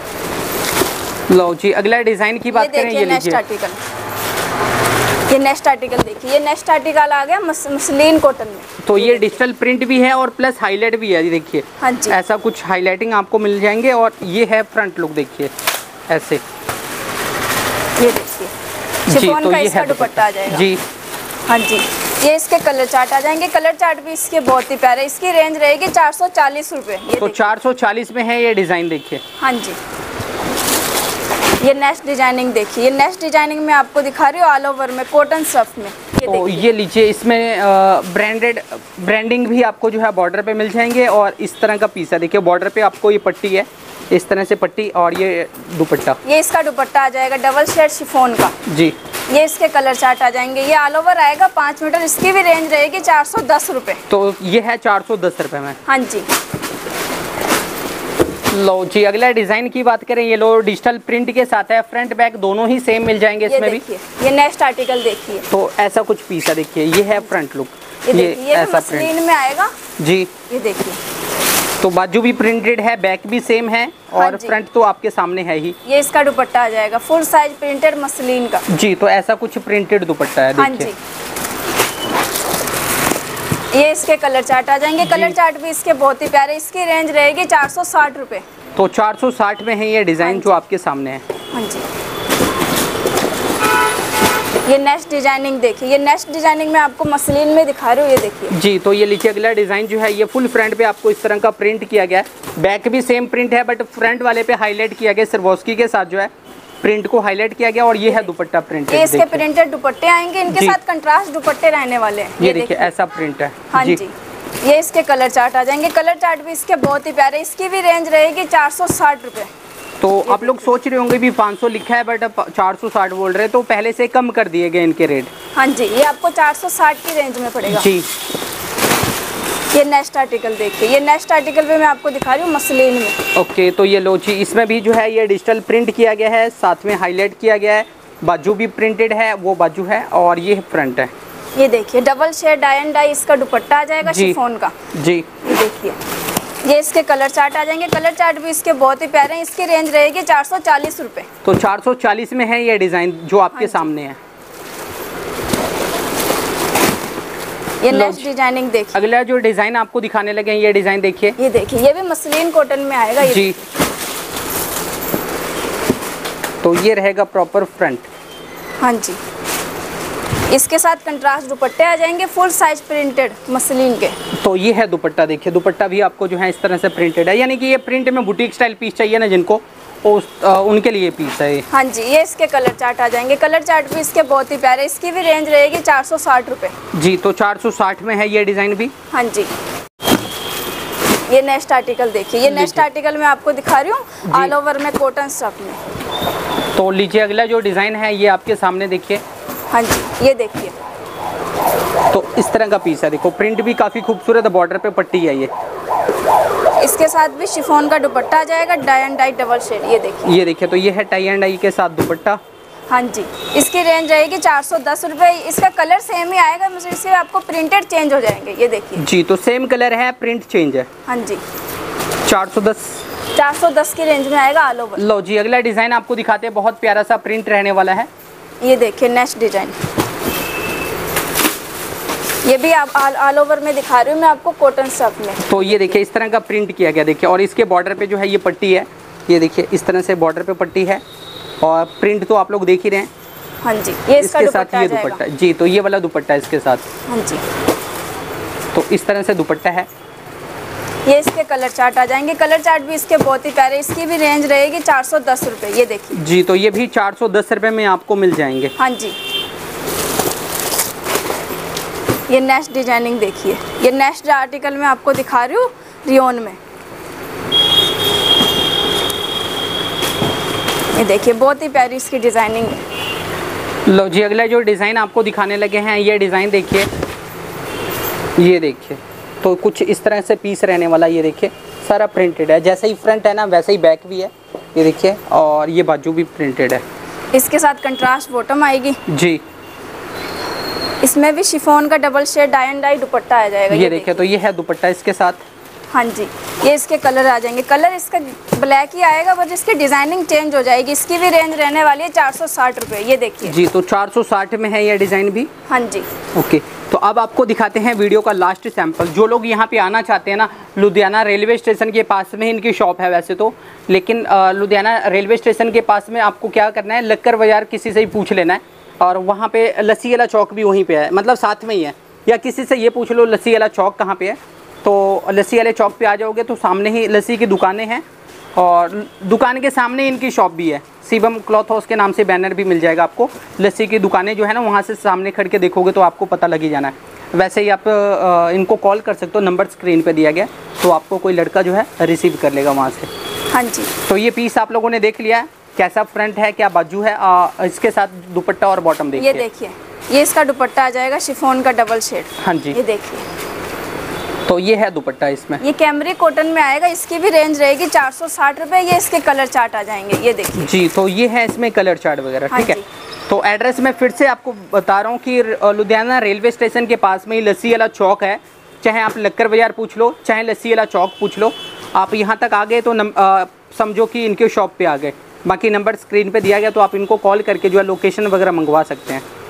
लो जी अगला डिजाइन की बात करें, ये नेक्स्ट आर्टिकल, ये नेक्स्ट आर्टिकल देखिए, ये नेक्स्ट आर्टिकल आ गया मसलिन कॉटन में। तो ये डिजिटल प्रिंट भी है और प्लस हाईलाइट भी है। ये देखिए हाँ जी, ऐसा कुछ हाईलाइटिंग आपको मिल जाएंगे। और ये है फ्रंट लुक देखिए ऐसे। ये देखिए शिफॉन का इसका दुपट्टा आ जाएगा जी। हाँ जी, ये इसके कलर चार्ट आ जाएंगे। कलर चार्ट भी इसके बहुत ही प्यारे। इसकी रेंज रहेगी चार सौ चालीस रुपये। तो चार सौ चालीस में है ये डिजाइन देखिए। हाँ जी, ये नेक्स्ट डिजाइनिंग देखिए, ये नेक्स्ट डिजाइनिंग में आपको दिखा रही हूँ ऑल ओवर में कॉटन स्टफ में। ये तो ये लीजिए, इसमें ब्रांडेड ब्रांडिंग भी आपको जो है बॉर्डर पे मिल जाएंगे और इस तरह का पीस है। देखिए बॉर्डर पे आपको ये पट्टी है, इस तरह से पट्टी, और ये दुपट्टा, ये इसका दुपट्टा आ जाएगा डबल शेड शिफॉन का जी। ये इसके कलर चार्ट आ जाएंगे। ये ऑल ओवर आएगा पाँच मीटर, इसकी भी रेंज रहेगी चार सौ दस रुपये। तो ये है चार सौ दस रुपये में। हाँ जी। लो जी, अगला डिजाइन की बात करें, ये लो डिजिटल प्रिंट के साथ है, फ्रंट बैक दोनों ही सेम मिल जाएंगे इसमें भी। ये नेक्स्ट आर्टिकल देखिए, तो ऐसा कुछ पीस है। देखिए ये है फ्रंट लुक, ये, ये, ये ऐसा मसलिन में आएगा जी। ये देखिए, तो बाजू भी प्रिंटेड है, बैक भी सेम है और हाँ फ्रंट तो आपके सामने है ही। ये इसका दुपट्टा आ जाएगा फुल साइज प्रिंटेड मसलिन का जी। तो ऐसा कुछ प्रिंटेड दुपट्टा है। हाँ जी। ये इसके कलर चार्ट आ जाएंगे। कलर चार्ट भी इसके बहुत ही प्यारे। इसकी रेंज रहेगी चार सौ साठ रुपए। तो चार सौ साठ में है ये डिजाइन जो आपके सामने है। हाँ जी। ये नेक्स्ट डिजाइनिंग देखिए, ये नेक्स्ट डिजाइनिंग में आपको मसलिन में दिखा रही हूँ। ये देखिए जी। तो ये लीजिए, अगला डिजाइन जो है ये फुल फ्रंट पे आपको इस तरह का प्रिंट किया गया है। बैक भी सेम प्रिंट है, बट फ्रंट वाले पे हाईलाइट किया गया, सरवोस्की के साथ जो है प्रिंट को हाईलाइट किया गया। और ये है दुपट्टा प्रिंटेड। ये इसके प्रिंटेड दुपट्टे आएंगे, इनके साथ कंट्रास्ट दुपट्टे रहने वाले हैं। ये देखिए ऐसा प्रिंट है। हाँ जी। ये इसके कलर चार्ट आ जाएंगे। कलर चार्ट भी इसके बहुत ही प्यारे। इसकी भी रेंज रहेगी चार सौ साठ रुपए। तो आप लोग सोच रहे होंगे भी पाँच सौ लिखा है बट चार सौ साठ बोल रहे हैं, तो पहले से कम कर दिए गए इनके रेट। हाँ जी, ये आपको चार सौ साठ की रेंज में पड़ेगा जी। ये नेक्स्ट आर्टिकल देखिए, ये नेक्स्ट आर्टिकल पे मैं आपको दिखा रही हूँ मसलिन में। ओके, तो ये लो जी, इसमें भी जो है ये डिजिटल प्रिंट किया गया है, साथ में हाईलाइट किया गया है, बाजू भी प्रिंटेड है, वो बाजू है और ये फ्रंट है। ये देखिए double shade dye and dye इसका दुपट्टा आ जाएगा शिफॉन का जी। ये देखिए, ये इसके कलर चार्ट आ जाएंगे। कलर चार्ट भी इसके बहुत ही प्यारे हैं। इसकी रेंज रहेगी चार सौ चालीस रुपए। तो चार सौ चालीस में है ये डिजाइन जो आपके सामने है। ये नेक्स्ट डिजाइनिंग देखिए, अगला जो डिजाइन आपको दिखाने लगे हैं ये डिजाइन देखिए। ये देखिए, ये भी मसलिन कॉटन में आएगा ये जी। तो ये रहेगा प्रॉपर फ्रंट। हाँ जी। इसके साथ कंट्रास्ट दुपट्टे आ जाएंगे फुल साइज प्रिंटेड मसलिन के। तो ये है दुपट्टा। देखिए दुपट्टा भी आपको जो है इस तरह से प्रिंटेड है, यानी कि ये प्रिंट में बुटीक स्टाइल पीस चाहिए ना जिनको, उस आ, उनके लिए पीस है। हाँ जी। ये इसके कलर चार्ट आ जाएंगे। कलर चार्ट भी इसके बहुत ही प्यारे। इसकी भी रेंज रहेगी चार सौ साठ रुपए जी। तो चार सौ साठ में है ये डिजाइन भी। हाँ जी। ये नेक्स्ट आर्टिकल देखिए, ये नेक्स्ट आर्टिकल मैं आपको दिखा रही हूँ ऑल ओवर में कॉटन स्टफ में। तो लीजिए, अगला जो डिजाइन है ये आपके सामने देखिए। हाँ जी। ये देखिए, तो इस तरह का पीस है। देखो प्रिंट भी काफी खूबसूरत है, बॉर्डर पे पट्टी है ये। इसके साथ भी शिफॉन का दुपट्टा आ जाएगा dye and dye double shade. ये देखिए, ये देखिए, तो ये है टाई एंड डाई के साथ दुपट्टा। हाँ जी। इसकी रेंज रहेगी चार सौ दस रुपये। इसका कलर सेम ही आएगा, मुझे इससे आपको प्रिंटेड चेंज हो जाएंगे। ये देखिए जी। तो सेम कलर है, प्रिंट चेंज है। हाँ जी। चार सौ दस चार सौ दस की रेंज में आएगा ऑल ओवर। लो जी, अगला डिजाइन आपको दिखाते हैं, बहुत प्यारा सा प्रिंट रहने वाला है। ये देखिए नेक्स्ट डिजाइन, ये भी आप ऑल ओवर में दिखा रही हूँ मैं आपको कॉटन स्टफ में। तो ये देखिए इस तरह का प्रिंट किया गया देखिए, और इसके बॉर्डर पे जो है ये पट्टी है। ये देखिए इस तरह से बॉर्डर पे पट्टी है और प्रिंट तो आप लोग देख ही रहे हैं। हाँ जी। ये इसका इसके साथ ये दुपट्टा जी। तो ये वाला दुपट्टा इसके साथ। हाँ जी। तो इस तरह से दुपट्टा है। ये इसके कलर चार्ट आ जाएंगे। कलर चार्ट भी इसके बहुत ही प्यारे। इसकी भी रेंज रहेगी चार सौ दस रुपये। ये देखिए जी। तो ये भी चार सौ दस रुपये में आपको मिल जाएंगे। हाँ जी। ये नेक्स्ट डिजाइनिंग देखिए, ये नेक्स्ट आर्टिकल में आपको दिखा रही हूँ रियोन में। ये देखिए बहुत ही प्यारी इसकी डिजाइनिंग है। लो जी, अगला जो डिज़ाइन आपको दिखाने लगे हैं ये डिज़ाइन देखिए। ये देखिए, तो कुछ इस तरह से पीस रहने वाला। ये देखिए सारा प्रिंटेड है, जैसे ही फ्रंट है ना वैसे ही बैक भी है। ये देखिए, और ये बाजू भी प्रिंटेड है। इसके साथ कंट्रास्ट बॉटम आएगी जी। इसमें भी शिफॉन का double shade dye and dye dupatta आ जाएगा। ये, ये देखिए, तो ये है दुपट्टा इसके साथ। हाँ जी। ये इसके कलर आ जाएंगे। कलर इसका ब्लैक ही आएगा, बट इसकी डिजाइनिंग चेंज हो जाएगी। इसकी भी रेंज रहने वाली है चार सौ साठ रुपये। ये देखिए जी। तो चार सौ साठ में है ये डिज़ाइन भी। हाँ जी। ओके, तो अब आपको दिखाते हैं वीडियो का लास्ट सैंपल। जो लोग यहाँ पे आना चाहते हैं ना, लुधियाना रेलवे स्टेशन के पास में इनकी शॉप है वैसे तो, लेकिन लुधियाना रेलवे स्टेशन के पास में आपको क्या करना है, लक्कर बाजार किसी से ही पूछ लेना है, और वहाँ पे लस्सी वाला चौक भी वहीं पे है, मतलब साथ में ही है। या किसी से ये पूछ लो लस्सी वाला चौक कहाँ पे है, तो लस्सी वाले चौक पे आ जाओगे तो सामने ही लस्सी की दुकानें हैं, और दुकान के सामने इनकी शॉप भी है, शिवम क्लॉथ हाउस के नाम से बैनर भी मिल जाएगा आपको। लस्सी की दुकानें जो है ना वहाँ से सामने खड़ के देखोगे तो आपको पता लग ही जाना है। वैसे ही आप इनको कॉल कर सकते हो, नंबर स्क्रीन पे दिया गया, तो आपको कोई लड़का जो है रिसीव कर लेगा वहाँ से। हाँ जी। तो ये पीस आप लोगों ने देख लिया है, कैसा फ्रंट है, क्या बाजू है, आ, इसके साथ दुपट्टा और बॉटम देखिए। ये देखिए, ये इसका दुपट्टा आ जाएगा शिफॉन का डबल शेड। हाँ जी, ये देखिए, तो ये है दुपट्टा इसमें। ये कैमरी कॉटन में आएगा, इसकी भी रेंज रहेगी चार सौ साठ रुपए। ये इसके कलर चार्ट आ जाएंगे, ये देखिए जी। तो ये है इसमें कलर चार्ट वगैरह, हाँ ठीक है। तो एड्रेस मैं फिर से आपको बता रहा हूँ कि लुधियाना रेलवे स्टेशन के पास में ही लस्सी वाला चौक है। चाहे आप लक्कर बाजार पूछ लो, चाहे लस्सी वाला चौक पूछ लो, आप यहाँ तक आ गए तो समझो कि इनके शॉप पे आ गए। बाकी नंबर स्क्रीन पे दिया गया, तो आप इनको कॉल करके जो है लोकेशन वगैरह मंगवा सकते हैं।